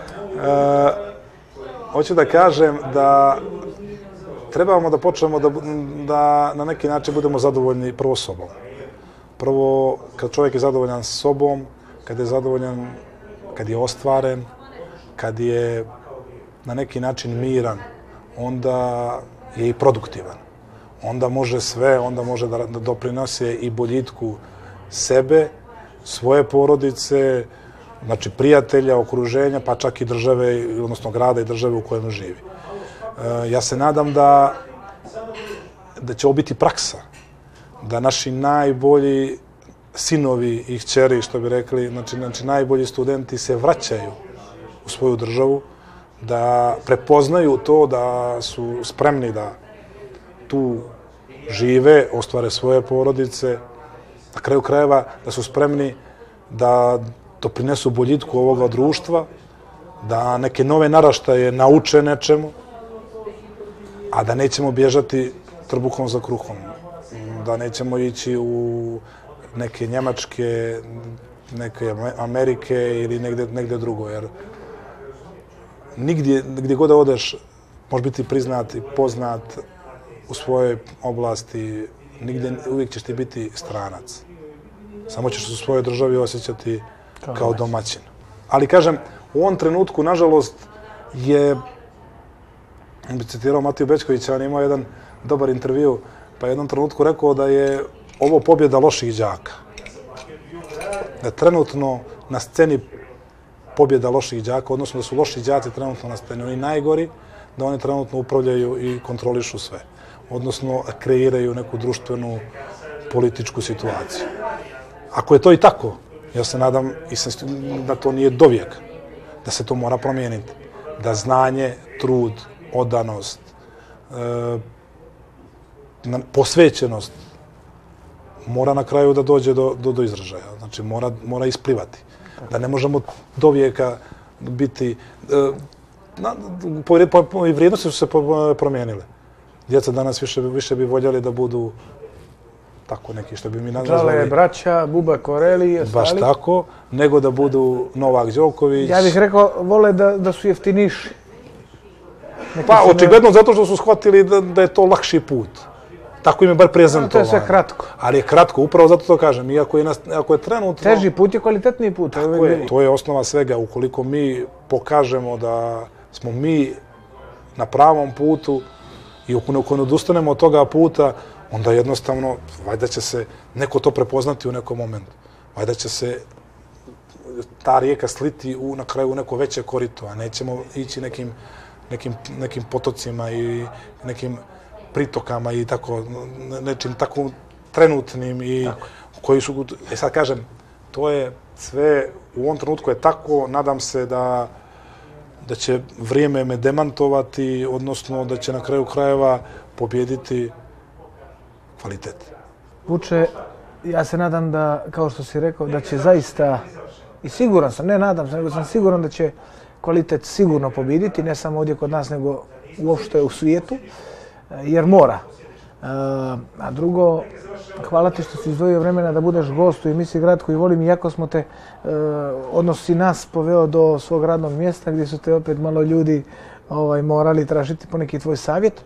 hoću da kažem da trebamo da počnemo da, da na neki način budemo zadovoljni prvo sobom. Prvo, kad čovjek je zadovoljan sobom, kad je zadovoljan, kad je ostvaren, kad je na neki način miran, onda je i produktivan. Onda može sve, onda može da, da doprinose i boljitku sebe, svoje porodice, znači prijatelja, okruženja, pa čak i države, odnosno grada i države u kojem živi. E, ja se nadam da, da će ovo biti praksa, da naši najbolji, sinovi i kćeri, što bi rekli, znači, znači najbolji studenti se vraćaju u svoju državu, da prepoznaju to da su spremni da tu žive, ostvare svoje porodice, na kraju krajeva da su spremni da doprinesu boljitku ovoga društva, da neke nove naraštaje nauče nečemu, a da nećemo bježati trbuhom za kruhom, da nećemo ići u neke Njemačke, neke Amerike ili negde, negde drugo, jer nigdje, gdje god da odeš, možeš biti priznat i poznat u svojoj oblasti, nigdje uvijek ćeš ti biti stranac. Samo ćeš se u svojoj državi osjećati kao, kao domaćin. Ali kažem, u ovom trenutku, nažalost, je, bi citirao Matiju Bećkovića, on je imao jedan dobar intervju, pa je u jednom trenutku rekao da je ovo pobjeda loših đaka. Da je trenutno na sceni pobjeda loših đaka, odnosno da su loši đaci trenutno na sceni, oni najgori, da oni trenutno upravljaju i kontrolišu sve. Odnosno, kreiraju neku društvenu, političku situaciju. Ako je to i tako, ja se nadam da to nije dovijek, da se to mora promijeniti. Da znanje, trud, odanost, posvećenost mora na kraju da dođe do, do, do izražaja. Znači, mora, mora isplivati. Da ne možemo do vijeka biti... Na, po, po, po, i vrijednosti su se promijenile. Djeca danas više, više bi voljeli da budu tako neki, što bi mi nazvali... Žale braća, Buba Koreli i ostali. Baš tako, nego da budu Novak Đoković. Ja bih rekao, vole da, da su jeftiniši. Neki pa, očigledno ne... zato što su shvatili da, da je to lakši put. Tako im je bar prezentovano. To je sve kratko. Ali je kratko, upravo zato to kažem. Iako je, ako je trenutno... Teži put je kvalitetniji put. Tako je, to je osnova svega. Ukoliko mi pokažemo da smo mi na pravom putu i ako ne odustanemo od toga puta, onda jednostavno, valjda će se neko to prepoznati u nekom momentu. Valjda će se ta rijeka sliti u, na kraju u neko veće korito, a nećemo ići nekim, nekim, nekim potocima i nekim pritokama i tako, nečim tako trenutnim i tako. Koji su... E sad kažem, to je sve, u ovom trenutku je tako, nadam se da da će vrijeme me demantovati, odnosno da će na kraju krajeva pobjediti kvalitet. Vuče, ja se nadam da, kao što si rekao, da će zaista, i siguran sam, ne nadam se, nego sam siguran da će kvalitet sigurno pobjediti, ne samo ovdje kod nas, nego uopšte u svijetu, jer mora. A drugo, hvala ti što si izdvojio vremena da budeš gost u emisiji Grad koji volim, iako smo te, odnosno si nas poveo do svog radnog mjesta gdje su te opet malo ljudi ovaj, morali tražiti poneki tvoj savjet.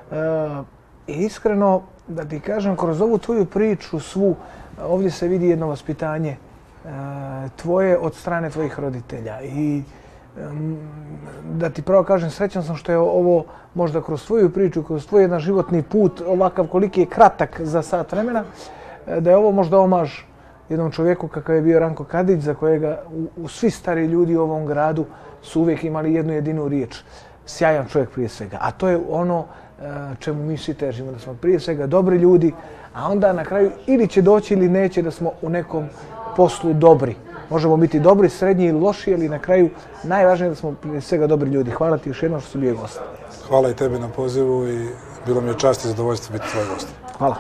I iskreno, da ti kažem, kroz ovu tvoju priču svu, ovdje se vidi jedno vaspitanje tvoje od strane tvojih roditelja. I da ti pravo kažem, srećan sam što je ovo možda kroz tvoju priču, kroz tvoj jedan životni put, ovakav koliki je kratak za sat vremena, da je ovo možda omaž jednom čovjeku kakav je bio Ranko Kadić, za kojega u, u svi stari ljudi u ovom gradu su uvijek imali jednu jedinu riječ. Sjajan čovjek prije svega. A to je ono čemu mi svi težimo, da smo prije svega dobri ljudi, a onda na kraju ili će doći ili neće da smo u nekom poslu dobri. Možemo biti dobri, srednji ili loši, ali na kraju najvažnije je da smo prije svega dobri ljudi. Hvala ti još jednom što si bio gost. Hvala i tebi na pozivu i bilo mi je čast i zadovoljstvo biti tvoj gost. Hvala.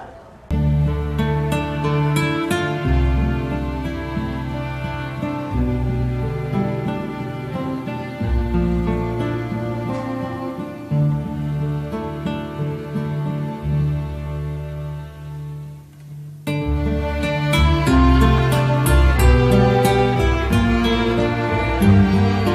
Thank you.